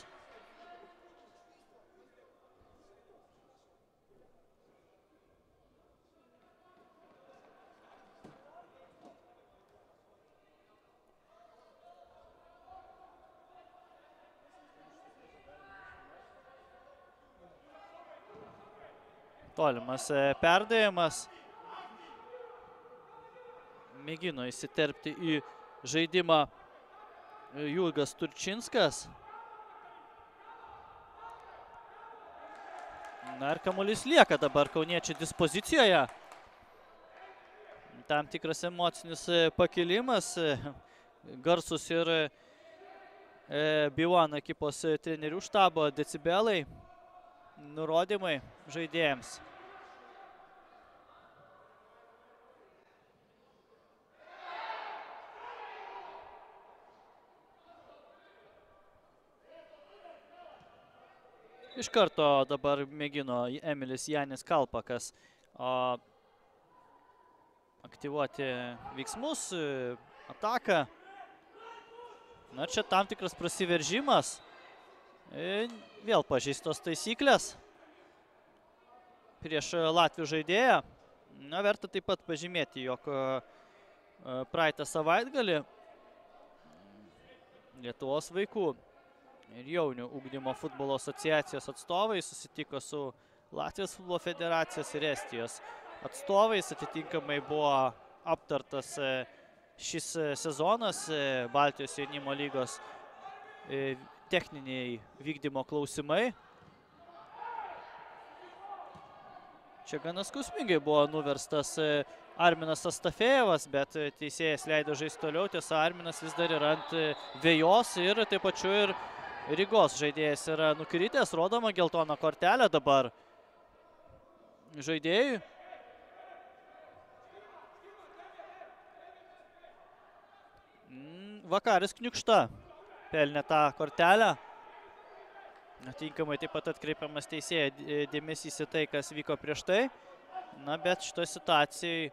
Tolimas perdavimas. Mėgino įsiterpti į žaidimą Jurgas Turčinskas. Na ir kamuolys lieka dabar kauniečių dispozicijoje. Tam tikras emocinis pakilimas. Garsus ir B1 ekipos trenerių štabo decibelai. Nurodymai žaidėjams. Iš karto dabar mėgino Emilis Janis Kalpakas aktyvuoti veiksmus, ataką. Na, čia tam tikras prasiveržimas. Vėl pažeistos taisyklės prieš Latvių žaidėją. Na, verta taip pat pažymėti, jog praeitą savaitgalį Lietuvos vaikų ir jaunių ugdymo futbolo asociacijos atstovai susitiko su Latvijos futbolo federacijos ir Estijos atstovais. Atitinkamai buvo aptartas šis sezonas, Baltijos jaunimo lygos techniniai vykdymo klausimai. Čia gana skausmingai buvo nuverstas Arminas Astafejevas, bet teisėjas leido žaisti toliau. Tiesa, Arminas vis dar yra ant vejos ir taip pačiu ir Rygos žaidėjas yra nukritęs. Rodoma geltona kortelė dabar žaidėjui. Vakaris Kniukšta pelnė tą kortelę. Atinkamai taip pat atkreipiamas teisėjo dėmesys į tai, kas vyko prieš tai. Na, bet šitoje situacijoje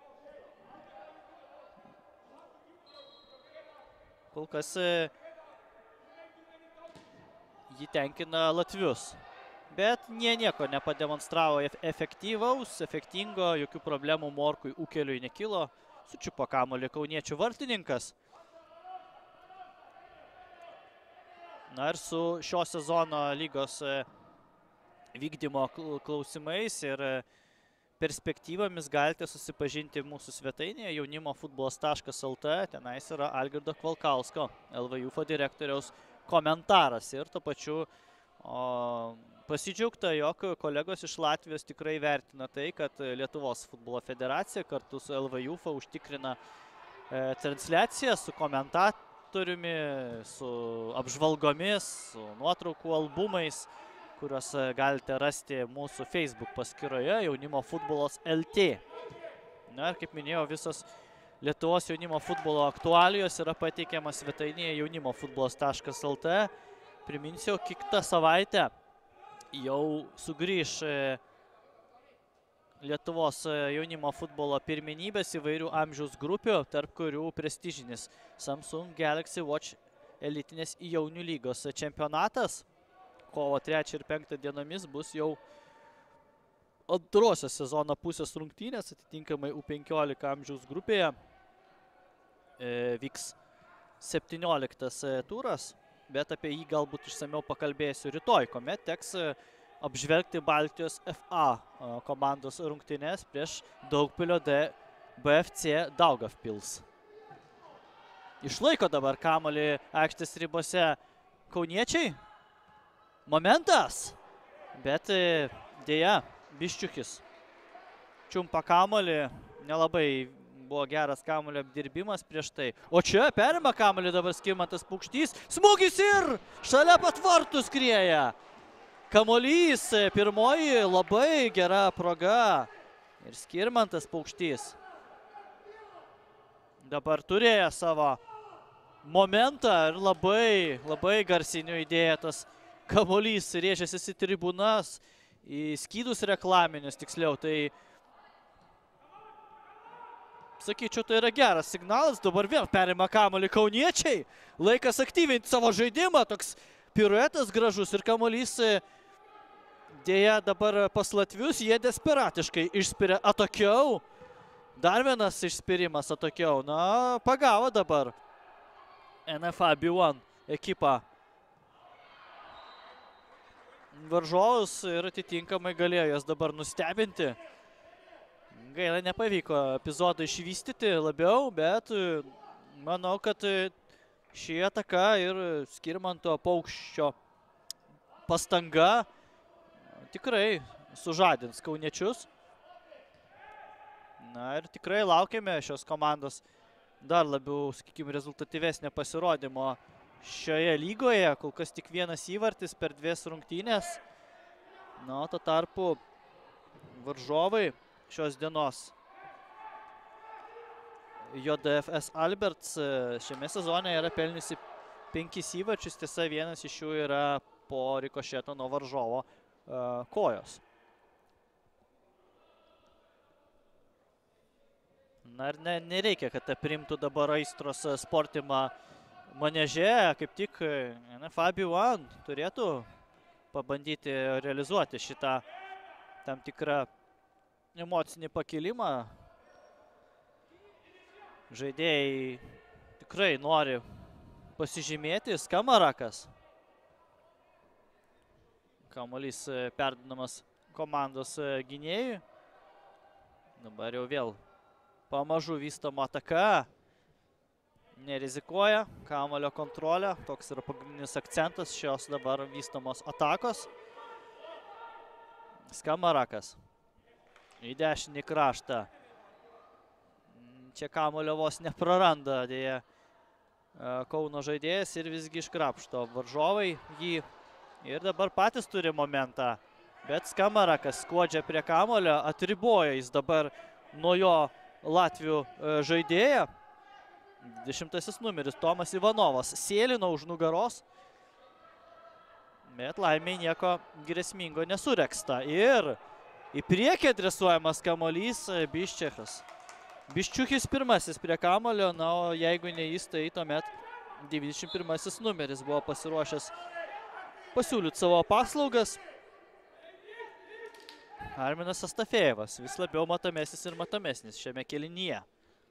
kol kas jį tenkina latvius. Bet nieko nepademonstravo efektingo, jokių problemų Morkui Ukeliui nekilo. Sučiupo kamuolį kauniečių vartininkas. Na ir su šio sezono lygos vykdymo klausimais ir perspektyvomis galite susipažinti mūsų svetainėje jaunimofutbolas.lt. Tenais yra Algirdo Kvalkausko, LVUFO direktoriaus komentaras. Ir tuo pačiu pasidžiaugta, jog kolegos iš Latvijos tikrai vertina tai, kad Lietuvos futbolo federacija kartu su LVUFO užtikrina transliaciją su komentatoriumi, su apžvalgomis, su nuotraukų albumais, kuriuos galite rasti mūsų Facebook paskyroje Jaunimo futbolas LT. Na ir kaip minėjau, visos Lietuvos jaunimo futbolo aktualijos yra pateikiamas svetainėje jaunimofutbolas.lt. Priminsiu, kitą savaitę jau sugrįš Lietuvos jaunimo futbolo pirmenybės įvairių amžiaus grupių, tarp kurių prestižinis Samsung Galaxy Watch elitinės jaunių lygos čempionatas. Kovo 3 ir 5 dienomis bus jau antrosios sezono pusės rungtynės, atitinkamai U15 amžiaus grupėje vyks 17 turas, bet apie jį galbūt išsamiau pakalbėsiu rytoj, kuomet teks apžvelgti Baltijos FA komandos rungtynes prieš Daugpilio BFC Daugavpils. Išlaiko dabar kamuolį aikštės ribose kauniečiai. Momentas, bet dėja, Biščiukis čiumpa kamuolį, nelabai buvo geras kamuolio apdirbimas prieš tai. O čia perima kamuolį dabar Skirmantas Paukštys, smūgis ir šalia pat vartų skrieja. Kamuolys, pirmoji labai gera proga ir Skirmantas Paukštys dabar turėjo savo momentą ir labai garsinių idėjas. Kamuolys rėžėsi į tribūnas, į skydus reklaminius tiksliau. Tai, sakyčiau, tai yra geras signalas. Dabar vėl perima kamuolį kauniečiai. Laikas aktyvinti savo žaidimą. Toks piruetas gražus ir kamuolys dėja dabar pas latvius. Jie desperatiškai išspiria atokiau. Dar vienas išspirimas atokiau. Na, pagavo dabar NFA B1 ekipą. varžovus ir atitinkamai galėjo jas dabar nustebinti. Gaila, nepavyko epizodą išvystyti labiau, bet manau, kad ši ataka ir Skirmanto Paukščio pastanga tikrai sužadins kauniečius. Na ir tikrai laukiame šios komandos dar labiau, sakykime, rezultatyvesnio pasirodymo šioje lygoje. Kol kas tik vienas įvartis per 2 rungtynės. Na, tuo tarpu varžovai šios dienos JDFS Alberts šiame sezone yra pelniusi 5 įvarčius, tiesa vienas iš jų yra po rikošeto nuo varžovo kojos. Na ir nereikia, kad priimtų dabar aistros sportimą maneže, kaip tik Fabian turėtų pabandyti realizuoti šitą tam tikrą emocinį pakilimą. Žaidėjai tikrai nori pasižymėti. Skamarakas. Kamuolys perduodamas komandos gynėjui. Dabar jau vėl pamažu vystoma ataka. Nerizikuoja. Kamuolio kontrolė. Toks yra pagrindinis akcentas šios dabar vystomos atakos. Skamarakas. Į dešinį kraštą. Čia kamuolio vos nepraranda dėja Kauno žaidėjas ir visgi iškrapšto varžovai jį. Ir dabar patys turi momentą. Bet Skamarakas skuodžia prie kamuolio, atriboja jis dabar nuo jo Latvių žaidėją. 10 numeris Tomas Ivanovas sėlino už nugaros. Bet laimiai nieko grėsmingo nesureksta. Ir į priekį adresuojamas kamuolys Biščiuchas. Biščiuchis pirmasis prie kamuolio, na, o jeigu ne jis, tai tuomet 91 numeris buvo pasiruošęs pasiūlyti savo paslaugas. Arminas Astafejevas vis labiau matomesnis ir matomesnis šiame kėlinyje.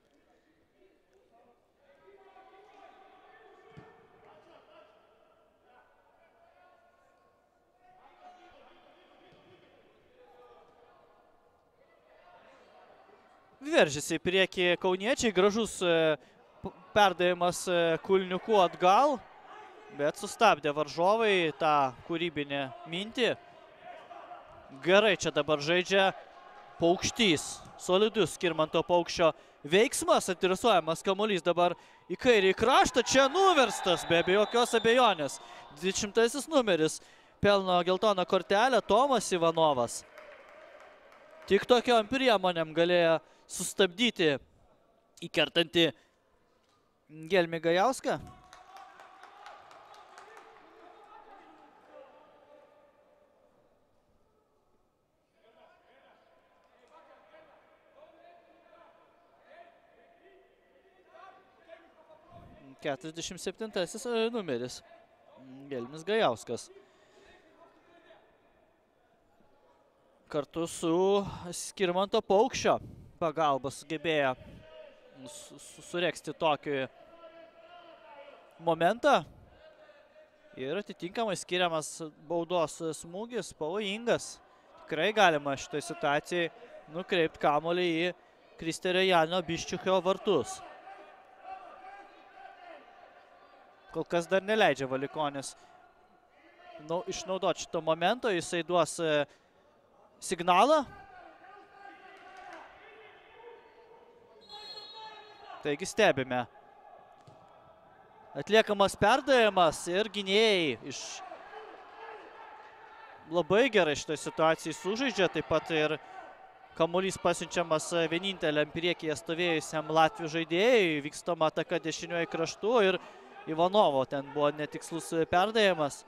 Veržėsi į priekį kauniečiai, gražus perdavimas Kulniukų atgal, bet sustabdė varžovai tą kūrybinę mintį. Gerai čia dabar žaidžia Paukštys, solidus Skirmanto Paukščio veiksmas, adresuojamas kamuolys dabar į kairį kraštą, čia nuverstas be jokios abejonės. 20 numeris pelno geltoną kortelę Tomas Ivanovas. Tik tokiom priemonėm galėjo sustabdyti įkertantį Gelmį Gajauską. Keturiasdešimt 7 numeris Gelmis Gajauskas. Kartu su Skirmanto Paukščio pagalba sugebėjo suregzti tokį momentą ir atitinkamai skiriamas baudos smūgis, pavojingas. Tikrai galima šitoj situacijai nukreipti kamuolį į Kristerio Janio Biščiuchio vartus. Kol kas dar neleidžia Valikonis išnaudoti šito momento, jisai duos signalą. Taigi stebime. Atliekamas perdavimas ir gynėjai iš labai gerai šitoj situacijai sužaidžia. Taip pat ir kamuolys pasiunčiamas vieninteliam priekyje stovėjusiam Latvių žaidėjui. Vykstama ataka dešiniuoju kraštu ir Ivanovo ten buvo netikslus perdavimas.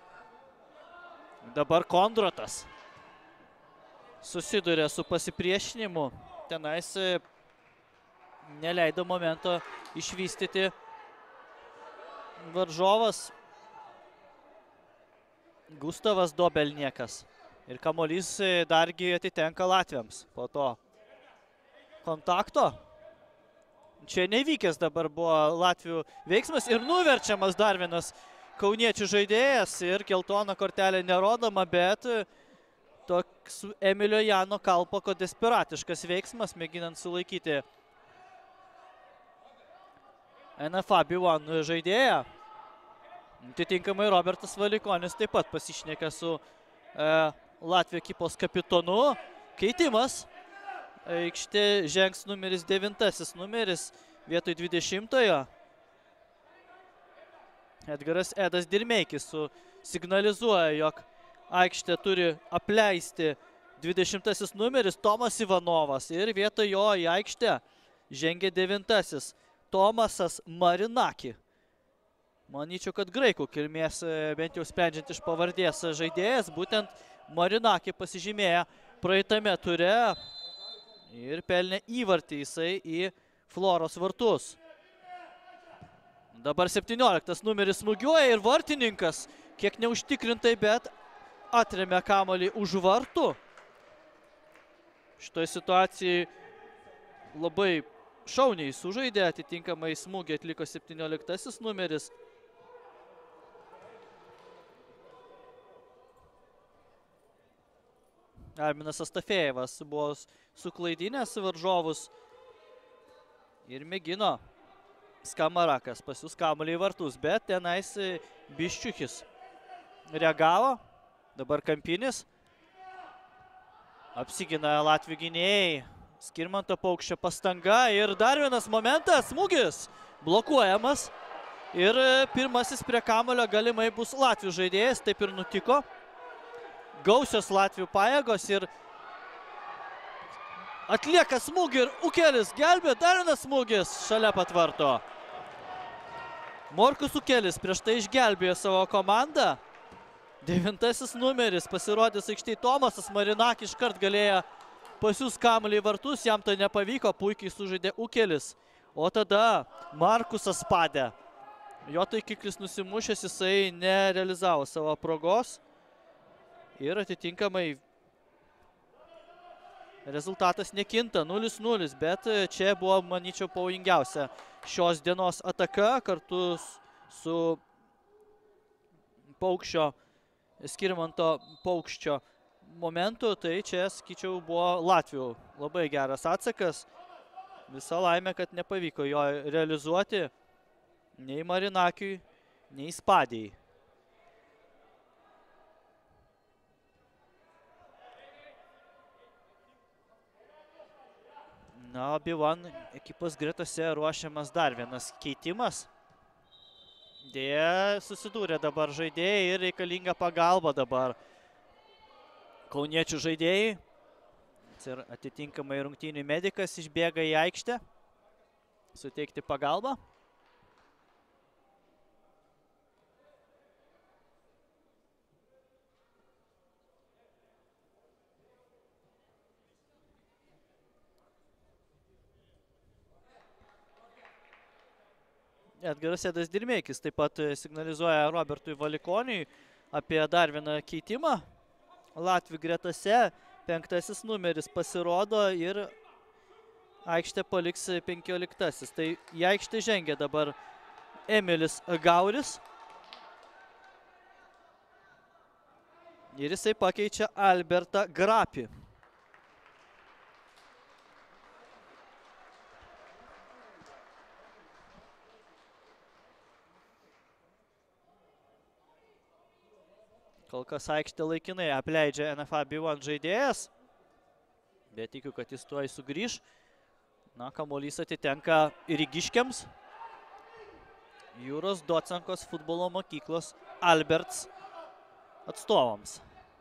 Dabar Kondratas susiduria su pasipriešinimu. Tenais neleido momento išvystyti varžovas Gustavas Dobelniekas. Ir kamuolys dargi atitenka latviams po to kontakto. Čia nevykęs dabar buvo Latvių veiksmas ir nuverčiamas dar vienas kauniečių žaidėjas ir geltona kortelė nerodoma, bet toks Emilio Jano Kalpako desperatiškas veiksmas, mėginant sulaikyti NFA B1 žaidėją. Atitinkamai Robertas Valikonis taip pat pasišneka su Latvijos ekipos kapitonu. Keitimas. Aikštė žengs numeris 9 numeris vietoj 20-ojo. Edgaras Edas Dirmeikis signalizuoja, jog aikštė turi apleisti 20 numeris Tomas Ivanovas ir vietoj jo į aikštę žengia 9 Tomasas Marinaki. Manyčiau, kad graikų kilmės, bent jau sprendžiant iš pavardės žaidėjas, būtent Marinaki pasižymėjo praeitame ture ir pelnė įvartį jisai į Floros vartus. Dabar 17 numeris smūgiuoja ir vartininkas, kiek neužtikrintai, bet atremia kamuolį už vartų. Šitoje situacijai labai šauniai sužaidė, atitinkamai smūgį atliko 17 numeris. Arminas Astafėjevas buvo suklaidinęs varžovus ir mėgino Skamarakas pasiūs kamuolį į vartus, bet tenais Biščiukis reagavo. Dabar Kampinis. Apsigina Latvių gynėjai. Skirmanto Paukščio pastanga ir dar vienas momentas. Smūgis blokuojamas. Ir pirmasis prie kamuolio galimai bus Latvių žaidėjas. Taip ir nutiko. Gausios Latvių pajėgos ir atlieka smūgį ir Ukelis gelbė. Dar vienas smūgis šalia pat varto. Morkus Ukelis prieš tai išgelbėjo savo komandą. 9 numeris pasirodys aikštėje Tomasas Marinaki iškart galėjo pasiūs kamuolį į vartus, jam to nepavyko, puikiai sužaidė Ukelis. O tada Markusas Padė. Jo taikiklis nusimušęs, jisai nerealizavo savo progos. Ir atitinkamai rezultatas nekinta, 0-0, bet čia buvo, manyčiau, pavojingiausia šios dienos ataka kartu su Paukščio, Skirmanto Paukščio momentu. Tai čia, sakyčiau, buvo Latvių labai geras atsakas. Visa laimė, kad nepavyko jo realizuoti nei Marinakiui, nei Spadijai. Na, B1 ekipos gretose ruošiamas dar vienas keitimas. Deja, susidūrė dabar žaidėjai ir reikalinga pagalba dabar kauniečių žaidėjai. Ir atitinkamai rungtynių medikas išbėga į aikštę suteikti pagalbą. Edgaras Edas Dirmeikis taip pat signalizuoja Robertui Valikoniui apie dar vieną keitimą. Latvių gretose 5 numeris pasirodo ir aikštę paliks 15. Tai į aikštę žengia dabar Emilis Gauris. Ir jisai pakeičia Albertą Grapį. Kol kas aikštė laikinai apleidžia NFA B1 žaidėjas. Bet tikiu, kad jis tuoj sugrįž. Na, kamuolys atitenka rygiškiams. Jūros Docenkos futbolo mokyklos Alberts atstovams.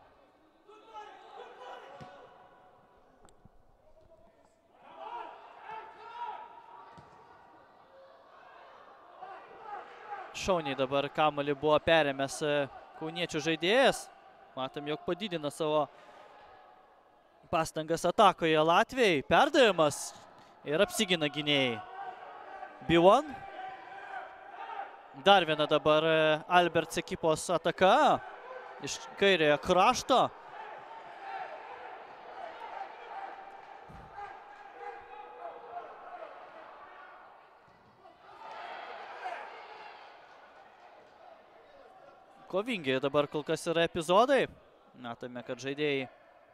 Šauniai dabar kamuolį buvo perėmęs kauniečių žaidėjas. Matom, jog padidina savo pastangas atakoje Latvijai. Perdavimas ir apsigina gynėjai. B1. Dar viena dabar Alberts ekipos ataka iš kairiojo krašto. Kovingi dabar kol kas yra epizodai. Matome, kad žaidėjai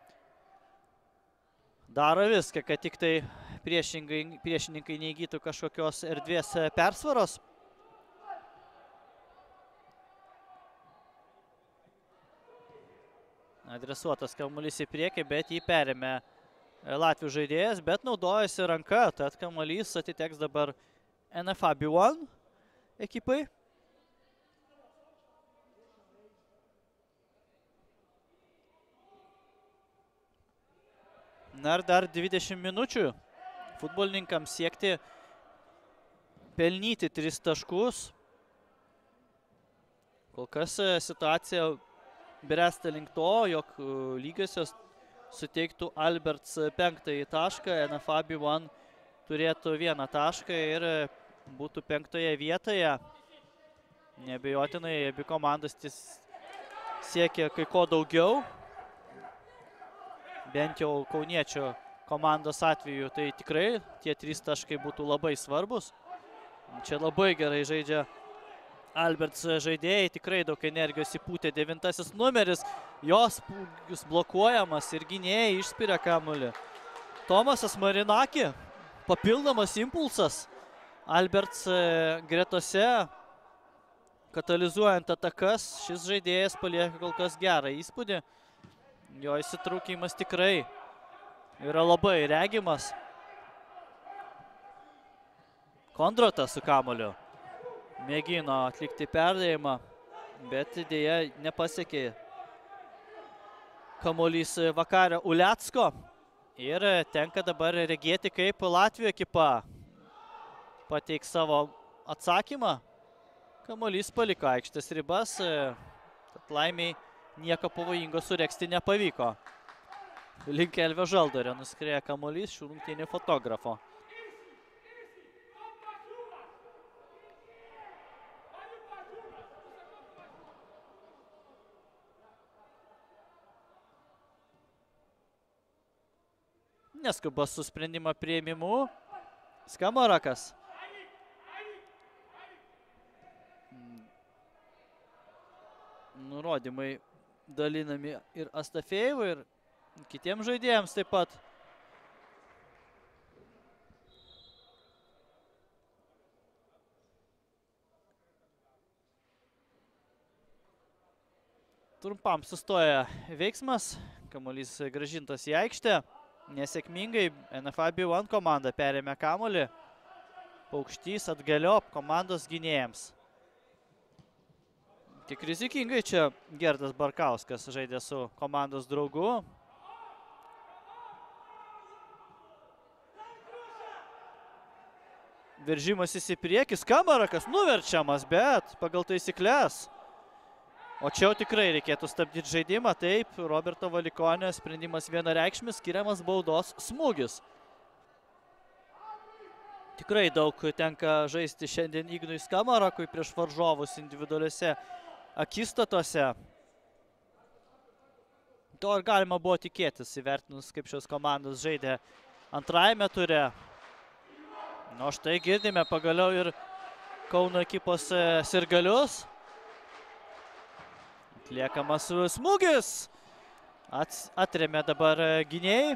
daro viską, kad tik tai priešininkai neįgytų kažkokios erdvės persvaros. Adresuotas kamuolys į priekį, bet jį perėmė Latvių žaidėjas, bet naudojasi ranka, tad kamuolys atiteks dabar NFA B1 ekipai. Na ir dar 20 minučių futbolininkams siekti pelnyti 3 taškus. Kol kas situacija bręsta link to, jog lygiosios suteiktų Alberts 5 tašką, NFA B1 turėtų 1 tašką ir būtų 5 vietoje. Neabejotinai abi komandos siekia kai ko daugiau. Bent jau kauniečio komandos atveju, tai tikrai tie 3 taškai būtų labai svarbus. Čia labai gerai žaidžia Alberts žaidėjai, tikrai daug energijos įpūtė 9 numeris. Jos blokuojamas ir gynėjai išspiria kamuolį. Tomasas Marinaki, papildomas impulsas. Alberts gretose, katalizuojant atakas, šis žaidėjas palieka kol kas gerą įspūdį. Jo įsitraukimas tikrai yra labai regimas. Kondratas su kamuoliu mėgino atlikti perdavimą, bet dėja nepasiekė kamuolys Vakario Ulecko. Ir tenka dabar regėti, kaip Latvijos ekipa pateiks savo atsakymą. Kamuolys paliko aikštės ribas, tad laimiai nieko pavojingo suregzti nepavyko. Link Elvio Žaldorio nuskrieja kamuolys šių rungtynių fotografo. Neskuba su sprendimo priėmimu. Skamarakas. Nurodymai dalinami ir Astafejevui, ir kitiems žaidėjams taip pat. Trumpam sustoja veiksmas, kamuolys grąžintas į aikštę. Nesėkmingai NFA B1 komanda perėmė kamuolį. Paukštys atgaliop komandos gynėjams. Tik rizikingai čia Gerdas Barkauskas žaidė su komandos draugu. Veržimasis į priekį, Skamarakas nuverčiamas, bet pagal taisykles. O čia jau tikrai reikėtų stabdyti žaidimą. Taip, Roberto Valikonio sprendimas vienareikšmis, skiriamas baudos smūgis. Tikrai daug tenka žaisti šiandien Ignui Skamarakui prieš varžovus individualiuose akistatose. To ir galima buvo tikėtis, įvertinus, kaip šios komandos žaidė antrajame ture. Nu, štai girdime pagaliau ir Kauno ekipos sirgalius. Atliekamas smūgis. Atremė dabar gynėjai.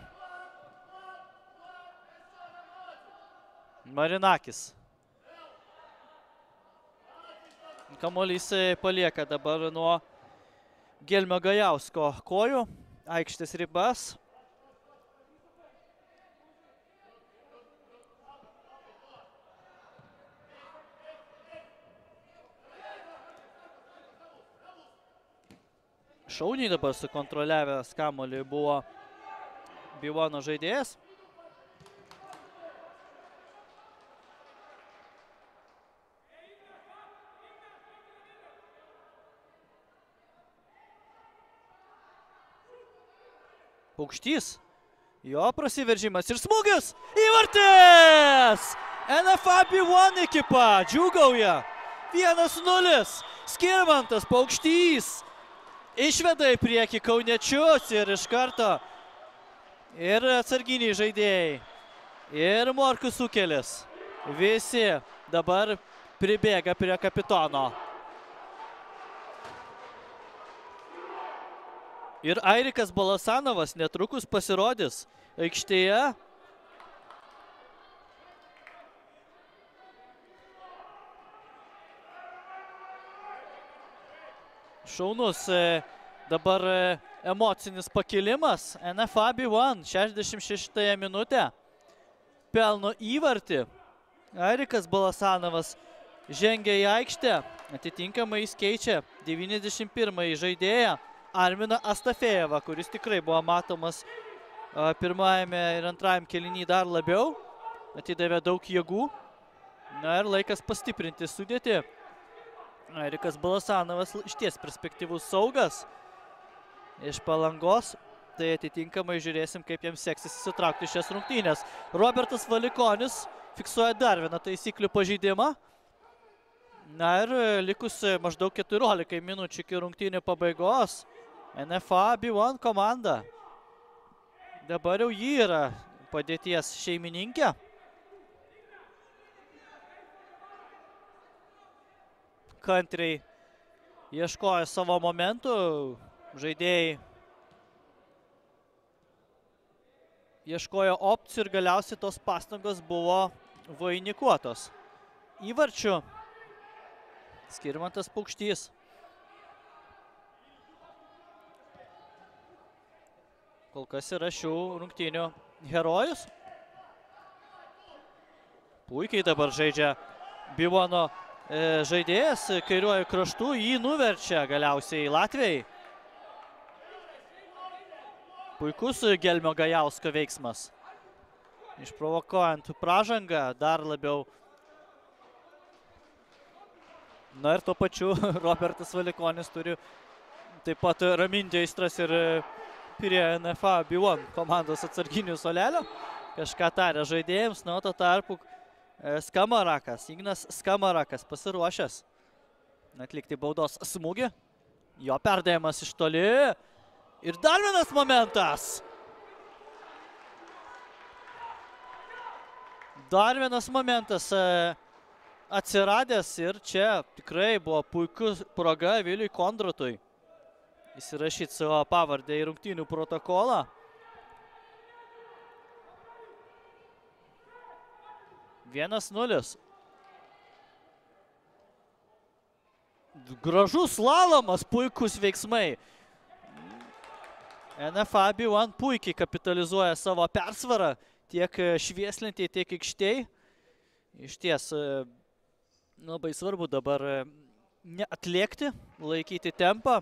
Marinakis. Kamuolys palieka dabar nuo Gelmio Gajausko kojų. Aikštės ribas. Šauniai dabar sukontroliavęs kamuolį buvo B1 žaidėjas. Paukštys. Jo prasiveržimas ir smūgis. Įvartis! NFA B1 ekipa džiūgauja. 1-0. Skirmantas Paukštys išveda į priekį kauniečius ir iš karto ir atsarginiai žaidėjai, ir Morkus Ukelis. Visi dabar pribėga prie kapitono. Ir Airikas Balasanovas netrukus pasirodys aikštėje. Šaunus dabar emocinis pakilimas. NFA B1 66 minutę pelno įvartį. Airikas Balasanovas žengia į aikštę. Atitinkamai jis keičia 91 žaidėją Arminą Astafejevą, kuris tikrai buvo matomas pirmajame ir antrajame kėlinyje dar labiau. Atidavė daug jėgų. Na ir laikas pastiprinti sudėtį. Airikas Balasanovas išties perspektyvus saugas iš Palangos. Tai atitinkamai žiūrėsim, kaip jiems seksis įsitraukti šias rungtynės. Robertas Valikonis fiksuoja dar vieną taisyklių pažeidimą. Na ir likus maždaug 14 minučių iki rungtynių pabaigos. NFA B1 komanda. Dabar jau jį yra padėties šeimininkė. Kantriai ieškojo savo momentų. Žaidėjai ieškojo opcijų ir galiausiai tos pastangos buvo vainikuotos. Įvarčių Skirmantas Paukštys. Kol kas yra šių rungtynių herojus. Puikiai dabar žaidžia B1 žaidėjas kairiuoju kraštu, jį nuverčia galiausiai Latvijai. Puikus Gelmio Gajausko veiksmas. Išprovokuojant pražangą dar labiau. Na ir tuo pačiu Robertas Valikonis turi taip pat raminti aistras ir prie NFA B1 komandos atsarginių suolelio. Kažką tarė žaidėjams, na, tuo tarpu Skamarakas, Ignas Skamarakas pasiruošęs atlikti baudos smūgį. Jo perdėjimas iš toli. Ir dar vienas momentas. Dar vienas momentas atsiradęs ir čia tikrai buvo puikus proga Viliui Kondratui įsirašyti savo pavardę į rungtynių protokolą. Vienas nulis. Gražus slalomas, puikus veiksmai. NFA B1 puikiai kapitalizuoja savo persvarą tiek švieslentėje, tiek aikštėje. Išties labai svarbu dabar neatlėkti, laikyti tempą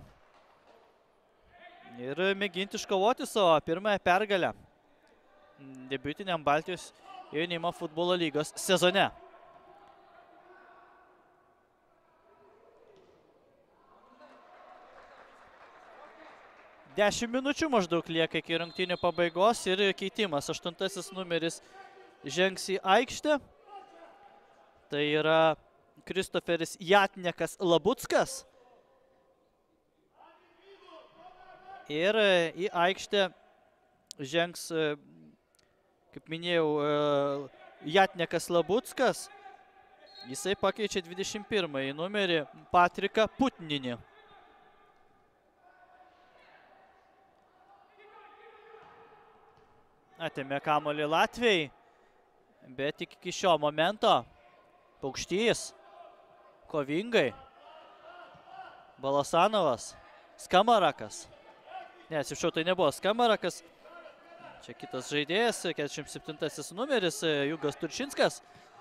ir mėginti iškovoti savo pirmąją pergalę debiutiniam Baltijos jaunimo futbolo lygos sezone. Dešimt minučių maždaug lieka iki rungtynių pabaigos ir keitimas. 8 numeris žengs į aikštę. Tai yra Kristoferis Jatnekas Labuckas. Ir į aikštę žengs, kaip minėjau, Jatnekas Labuckas. Jisai pakeičia 21 numerį Patriką Putninį. Atėmė kamuolį Latvijai, bet iki šio momento Paukštys kovingai. Balasanovas, Skamarakas. Ne, atsiprašau, tai nebuvo Skamarakas. Čia kitas žaidėjas, 47 numeris, Jugas Turčinskas.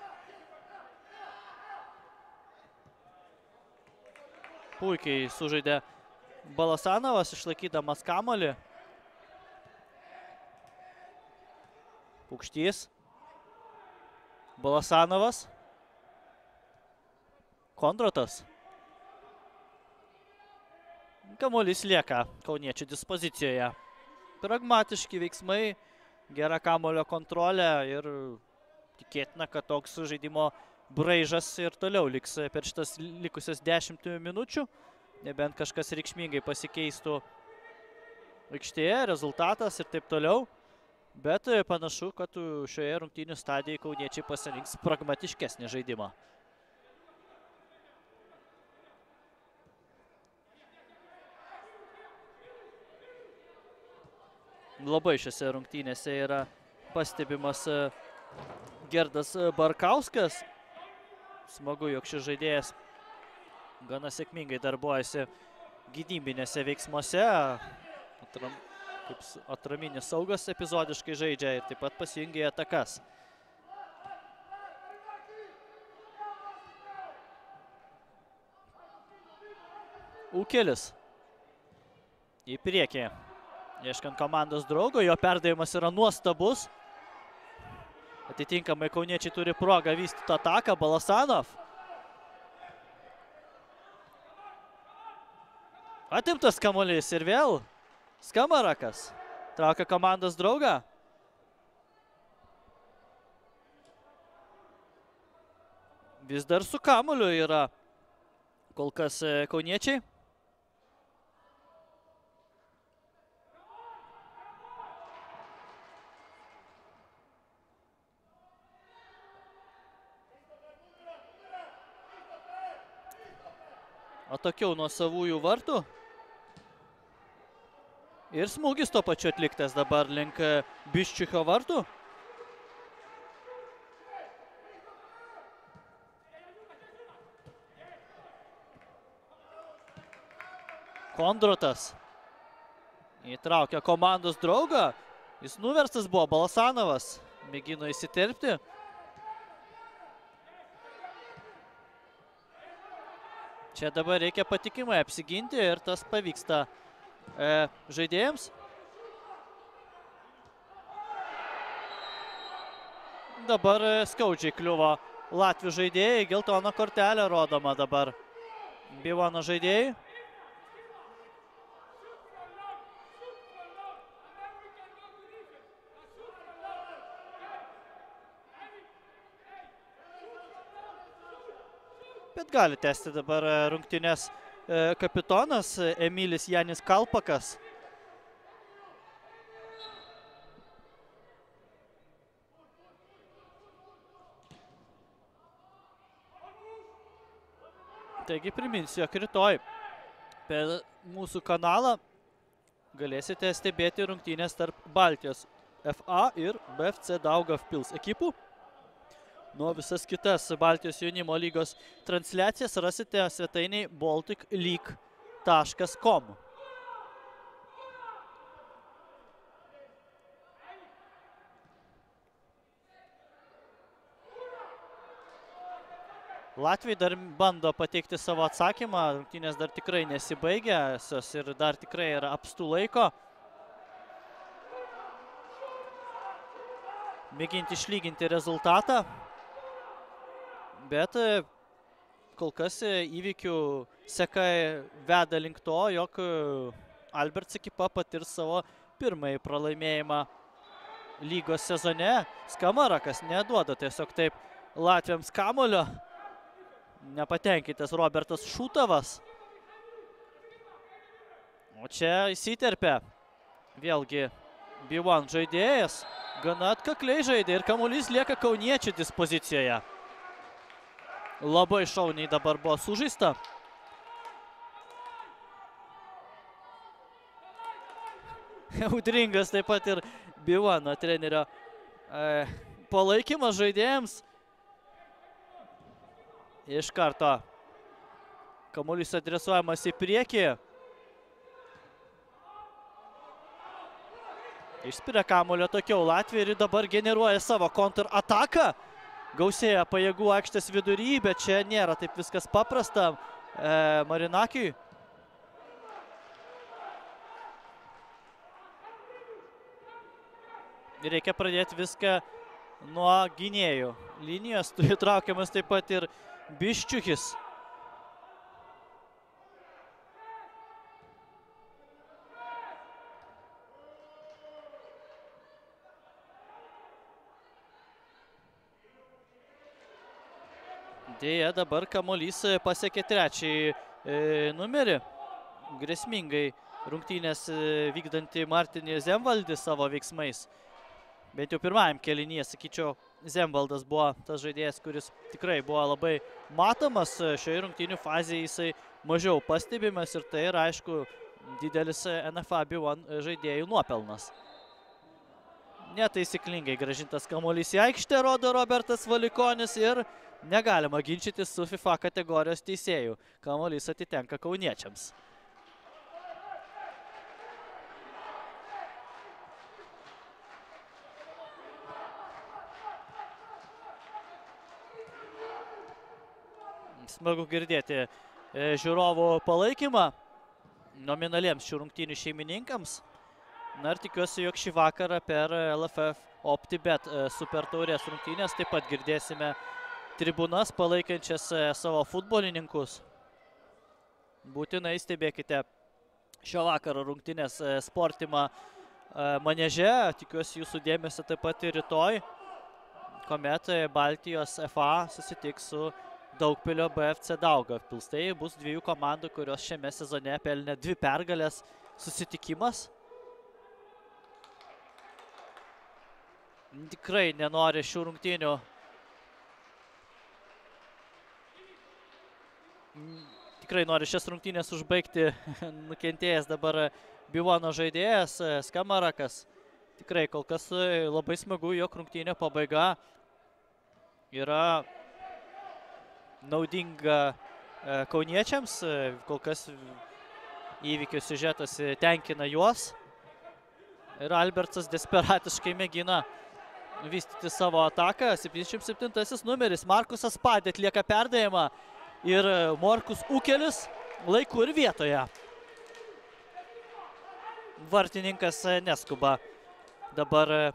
Puikiai sužaidė Balasanovas, išlaikydamas kamuolį. Paukštys. Balasanovas. Kondratas. Kamuolys lieka kauniečių dispozicijoje. Pragmatiški veiksmai, gera kamuolio kontrolė ir tikėtina, kad toks žaidimo braižas ir toliau liks per šitas likusias 10 minučių. Nebent kažkas reikšmingai pasikeistų aikštėje, rezultatas ir taip toliau. Bet panašu, kad šioje rungtynių stadijoje kauniečiai pasirinks pragmatiškesnį žaidimą. labai šiose rungtynėse yra pastebimas Gerdas Barkauskas. Smagu, jog šis žaidėjas gana sėkmingai darbuojasi gynybinėse veiksmuose. Kaip atraminis saugas epizodiškai žaidžia ir taip pat pasijungia į atakas. Ūkelis į priekį. Ieškant komandos draugo, jo perdavimas yra nuostabus. Atitinkamai kauniečiai turi progą vystyti ataką. Balasanov. Atimtas kamuolys ir vėl Skamarakas traukia komandos draugą. Vis dar su kamuoliu yra kol kas kauniečiai. Atokiau nuo savųjų vartų. Ir smūgis tuo pačiu atliktas dabar link Biščiucho vartų. Kondrotas įtraukia komandos draugą. Jis nuverstas buvo, Balasanovas mėgino įsiterpti. Čia dabar reikia patikimai apsiginti ir tas pavyksta žaidėjams. Dabar skaudžiai kliuvo Latvių žaidėjai. Geltona kortelė rodoma dabar B1 žaidėjai. Bet gali tęsti dabar rungtynes kapitonas Emilis Janis Kalpakas. Taigi priminsiu, jog rytoj per mūsų kanalą galėsite stebėti rungtynės tarp Baltijos FA ir BFC Daugavpils ekipų. Nuo visas kitas Baltijos jaunimo lygos transliacijas rasite svetainiai balticleague.com. Latviai dar bando pateikti savo atsakymą, rungtynės dar tikrai nesibaigia ir dar tikrai yra apstų laiko. Mėginti išlyginti rezultatą. Bet kol kas įvykių seka veda link to, jog Alberts ekipa patirs savo pirmąjį pralaimėjimą lygos sezone. Skamarakas neduoda tiesiog taip latviams kamuolio. Nepatenkintas Robertas Šutavas. O čia įsiterpia vėlgi B1 žaidėjas. Gana atkakliai žaidė ir kamuolys lieka kauniečių dispozicijoje. Labai šauniai dabar buvo sužaista. Audringas taip pat ir B1 trenerio palaikymas žaidėjams. Iš karto kamuolys adresuojamas į priekį. Išspiria kamuolio tokiau Latvija ir dabar generuoja savo kontrataką. Gausėja pajėgų aikštės vidury, bet čia nėra taip viskas paprasta Marinakiui. Reikia pradėti viską nuo gynėjų linijos. Įtraukiamas taip pat ir Biščiuchis. Deja, dabar kamuolys pasiekė trečiąjį numerį. Grėsmingai rungtynės vykdantį Martinį Zemvaldį savo veiksmais. Bent jau pirmajam kėlinyje, sakyčiau, Zemvaldas buvo tas žaidėjas, kuris tikrai buvo labai matomas. Šioje rungtynių fazėje jisai mažiau pastebimas ir tai yra, aišku, didelis NFA B1 žaidėjų nuopelnas. Netaisyklingai gražintas kamuolys į aikštę, rodo Robertas Valikonis ir negalima ginčytis su FIFA kategorijos teisėjų. Kamuolys atitenka kauniečiams. Smagu girdėti žiūrovų palaikymą nominaliems šių rungtynių šeimininkams. Na ir tikiuosi, jog šį vakarą per LFF OptiBet super taurės rungtynės taip pat girdėsime tribūnas palaikančias savo futbolininkus. Būtinai stebėkite šio vakaro rungtynės Sportima maneže. Tikiuosi jūsų dėmesio taip pat ir rytoj, kuomet Baltijos FA susitiks su Daugpilio BFC Daugavpils. Tai bus dviejų komandų, kurios šiame sezone pelnė 2 pergalės susitikimas. Tikrai nenori šių rungtynių šias rungtynės užbaigti nukentėjęs dabar Bivono žaidėjas Skamarakas. Tikrai kol kas labai smagu, jog rungtynio pabaiga yra naudinga kauniečiams. Kol kas įvykių siužetas tenkina juos. Ir Albertsas desperatiškai mėgina vystyti savo ataką. 77 numeris Markusas Padė atlieka perdavimą. Ir Morkus Ukelis laiku ir vietoje. Vartininkas neskuba dabar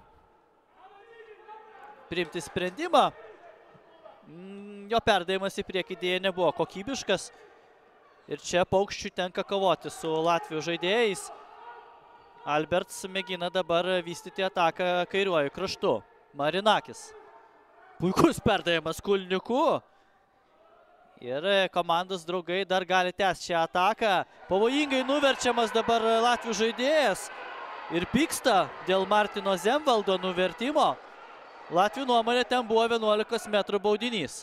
priimti sprendimą. Jo perdavimas į priekį dėja nebuvo kokybiškas. Ir čia Paukščiui tenka kovoti su Latvijos žaidėjais. Alberts mėgina dabar vystyti ataką kairiuoju kraštu. Marinakis. Puikus perdavimas Kulniku. Ir komandos draugai dar gali tęsti šią ataką. Pavojingai nuverčiamas dabar Latvijos žaidėjas. Ir pyksta dėl Martino Zemvaldo nuvertimo. Latvių nuomonė ten buvo 11 metrų baudinys.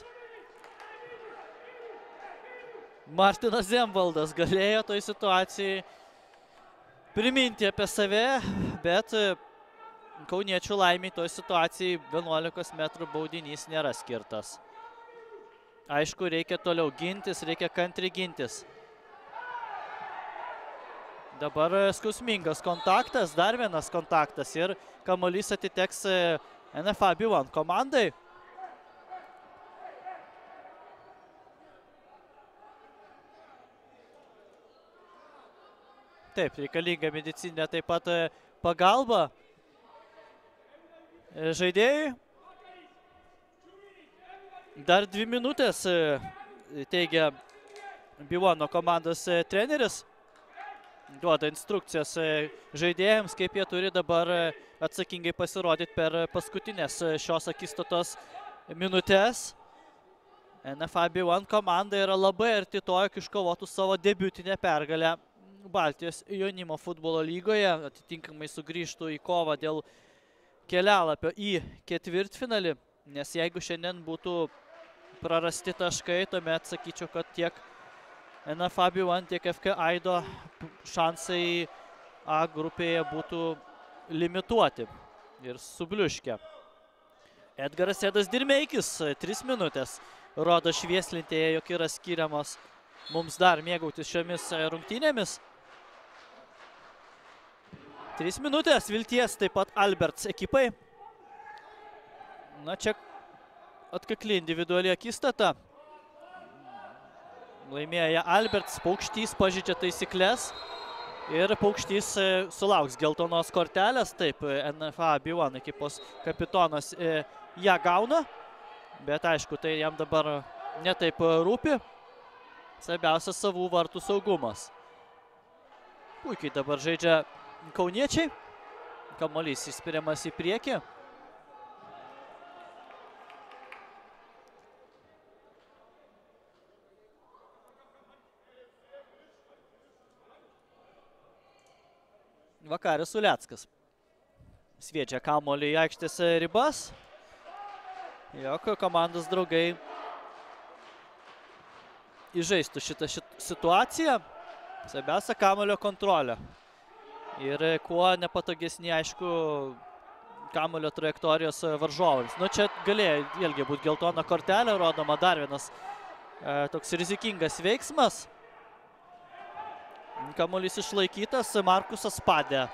Martinas Zemvaldas galėjo toj situacijai priminti apie save, bet kauniečių laimiai toj situacijai 11 metrų baudinys nėra skirtas. Aišku, reikia toliau gintis, reikia kantriai gintis. Dabar skausmingas kontaktas, dar vienas kontaktas ir kamuolys atiteks NFA B1 komandai. Taip, reikalinga medicininė taip pat pagalba žaidėjui. Dar 2 minutės, teigia B1 komandos treneris. Duoda instrukcijas žaidėjams, kaip jie turi dabar atsakingai pasirodyti per paskutinės šios akistatos minutės. NFA B1 komanda yra labai arti to, jog iškovotų savo debiutinę pergalę Baltijos jaunimo futbolo lygoje. Atitinkamai sugrįžtų į kovą dėl kelialapio į ketvirtfinalį. Nes jeigu šiandien būtų prarasti taškai, tuomet sakyčiau, kad tiek NFA B1, tiek FK Aido šansai A grupėje būtų limituoti ir subliuškę. Edgaras Edas Dirmeikis, 3 minutės, rodo švieslintėje, jog yra skiriamos mums dar mėgautis šiomis rungtynėmis. 3 minutės vilties taip pat Alberts ekipai. Na, čia atkakli individuali akistata. Laimėja Alberts, Paukštys pažeidžia taisyklės ir Paukštys sulauks geltonos kortelės. Taip, NFA B1 ekipos kapitonas ją gauna, bet aišku, tai jam dabar netaip rūpi. Svarbiausia savų vartų saugumas. Puikiai dabar žaidžia kauniečiai. Kamuolys įspiriamas į priekį. Vakaris Uleckas sviedžia kamuolį į aikštės ribas. Jog komandos draugai įžaistų šitą situaciją. Svarbiausia kamuolio kontrolė. Ir kuo nepatogesni, aišku, kamuolio trajektorijos varžovams. Nu, čia galėjo ilgi būti geltona kortelė, rodoma dar vienas toks rizikingas veiksmas. Kamuolys išlaikytas, Markusas Padė.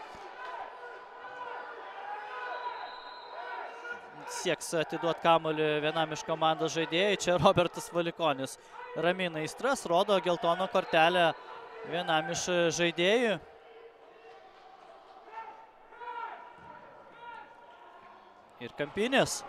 Sieks atiduoti kamuolį vienam iš komandos žaidėjai. Čia Robertas Valikonis ramina aistras, rodo geltoną kortelę vienam iš žaidėjų. Ir Kampinis.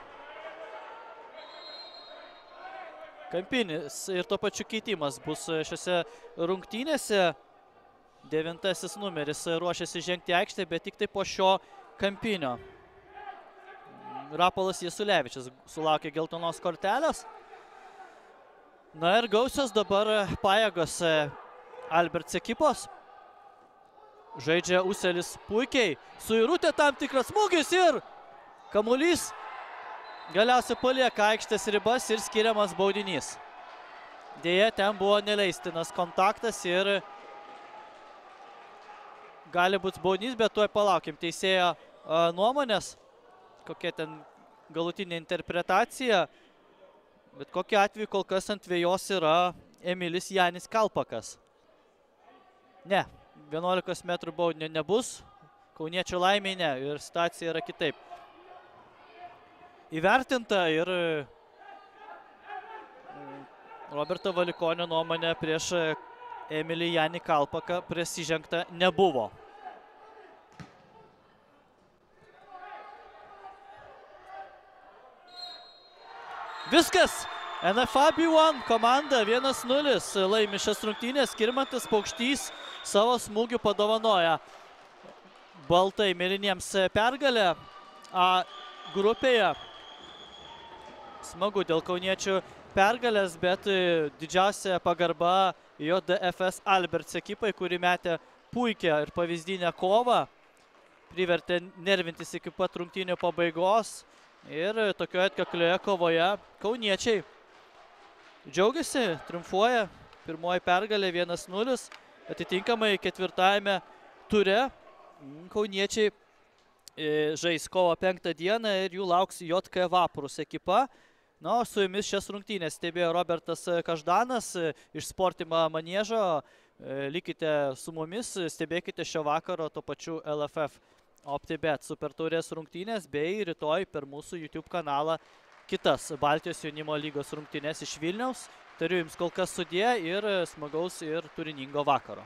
Kampinis ir tuo pačiu keitimas bus šiose rungtynėse. 9 numeris ruošiasi žengti aikštę, bet tik tai po šio Kampinio. Rapolas Jasulevičius sulaukė geltonos kortelės. Na ir gausios dabar pajėgos Alberts ekipos. Žaidžia Uselis puikiai. Suirutė tam tikras smūgis ir kamuolys galiausiai palieka aikštės ribas ir skiriamas baudinys. Deja, ten buvo neleistinas kontaktas ir gali būti baudinys, bet tuoj palaukim teisėjo nuomonės, kokia ten galutinė interpretacija. Bet kokiu atveju kol kas ant vejos yra Emilis Janis Kalpakas. Ne, 11 metrų baudinio nebus, kauniečių laimiai ne, ir situacija yra kitaip įvertinta ir Roberto Valikonio nuomonė prieš Emilį Janį Kalpaką prasižengta nebuvo. Viskas! NFA B1 komanda 1-0 laimi šias rungtynės. Skirmantas Paukštys savo smūgių padovanoja baltai mėlyniems pergalę A grupėje. Smagu dėl kauniečių pergalės, bet didžiausia pagarba JDFS Alberts ekipai, kuri metė puikią ir pavyzdinę kovą. Privertė nervintis iki pat rungtynių pabaigos. Ir tokioje atkaklioje kovoje kauniečiai džiaugiasi, triumfuoja. Pirmoji pergalė 1-0. Atitinkamai ketvirtajame ture kauniečiai žais kovo 5 dieną ir jų lauks JK Vaprus ekipa. Na, o su jumis šias rungtynės stebėjo Robertas Každanas iš Sportima Maniežo. Likite su mumis, stebėkite šio vakaro to pačiu LFF OptiBet Super Taurės rungtynės bei rytoj per mūsų YouTube kanalą kitas Baltijos jaunimo lygos rungtynės iš Vilniaus. Tariu jums kol kas sudie ir smagaus ir turiningo vakaro.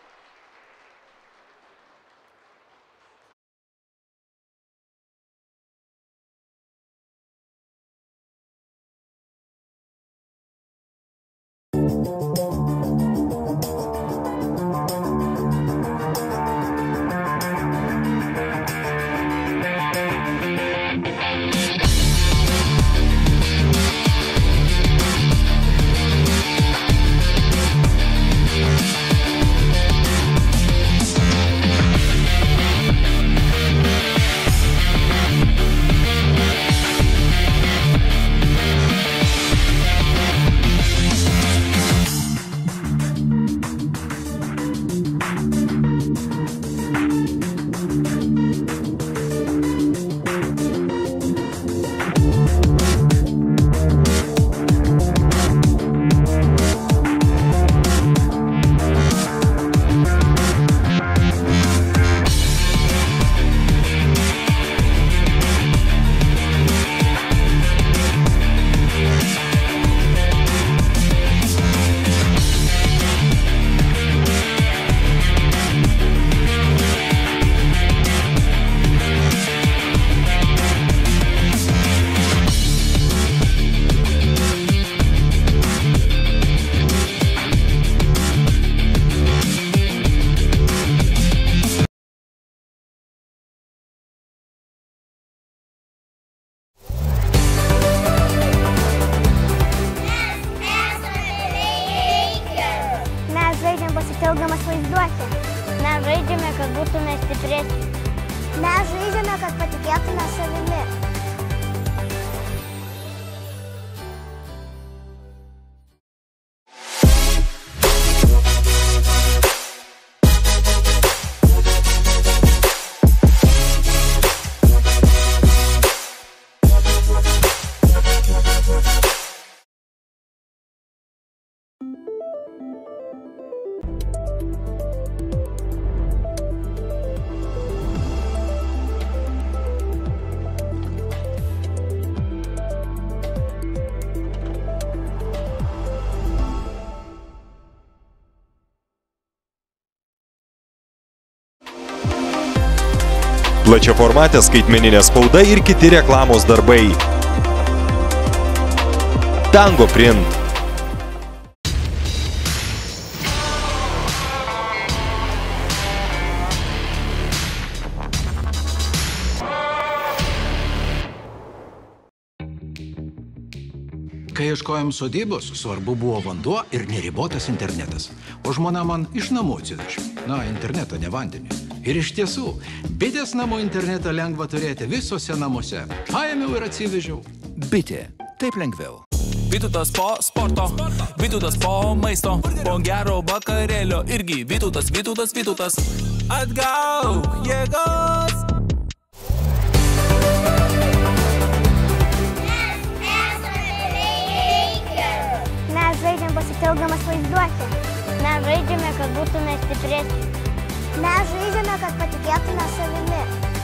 Pasitelkdamas vaizduotę. Mes žaidžiame, kad būtume stipresni. Mes žaidžiame, kad patikėtume savimi. Plačiaformatė skaitmeninė spauda ir kiti reklamos darbai. Tango Print. Kai ieškojom sodybos, svarbu buvo vanduo ir neribotas internetas. O žmona man iš namų atsivežė. Na, internetą, ne vandenį. Ir iš tiesų, bitės namų internetą lengva turėti visose namuose. Paėmiau ir atsivežiau. Bitė. Taip lengviau. Vytautas po sporto, Vytautas po maisto, po gero vakarėlio irgi Vytautas. Atgauk jėgos. Mes žaidžiam pasitelkdamas vaizduotę. Mes žaidžiame, kad būtume stipresni. Mes žaidžiame, kad patikėtume savimi.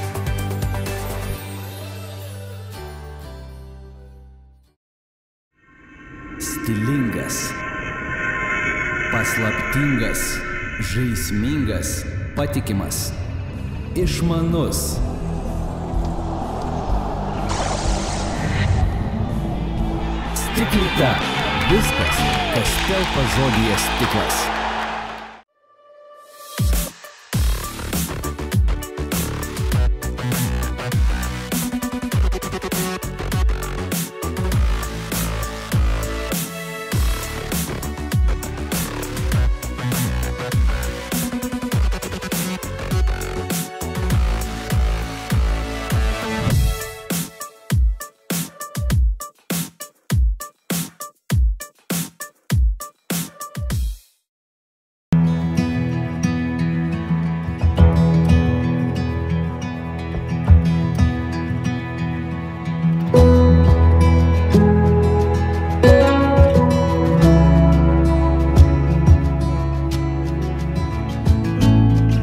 Stilingas, paslaptingas, žaismingas, patikimas, išmanus. Stiklita. Viskas, kas telpa žodyje stiklas.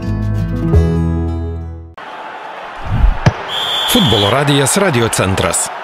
Futbolo radijas Radio centras.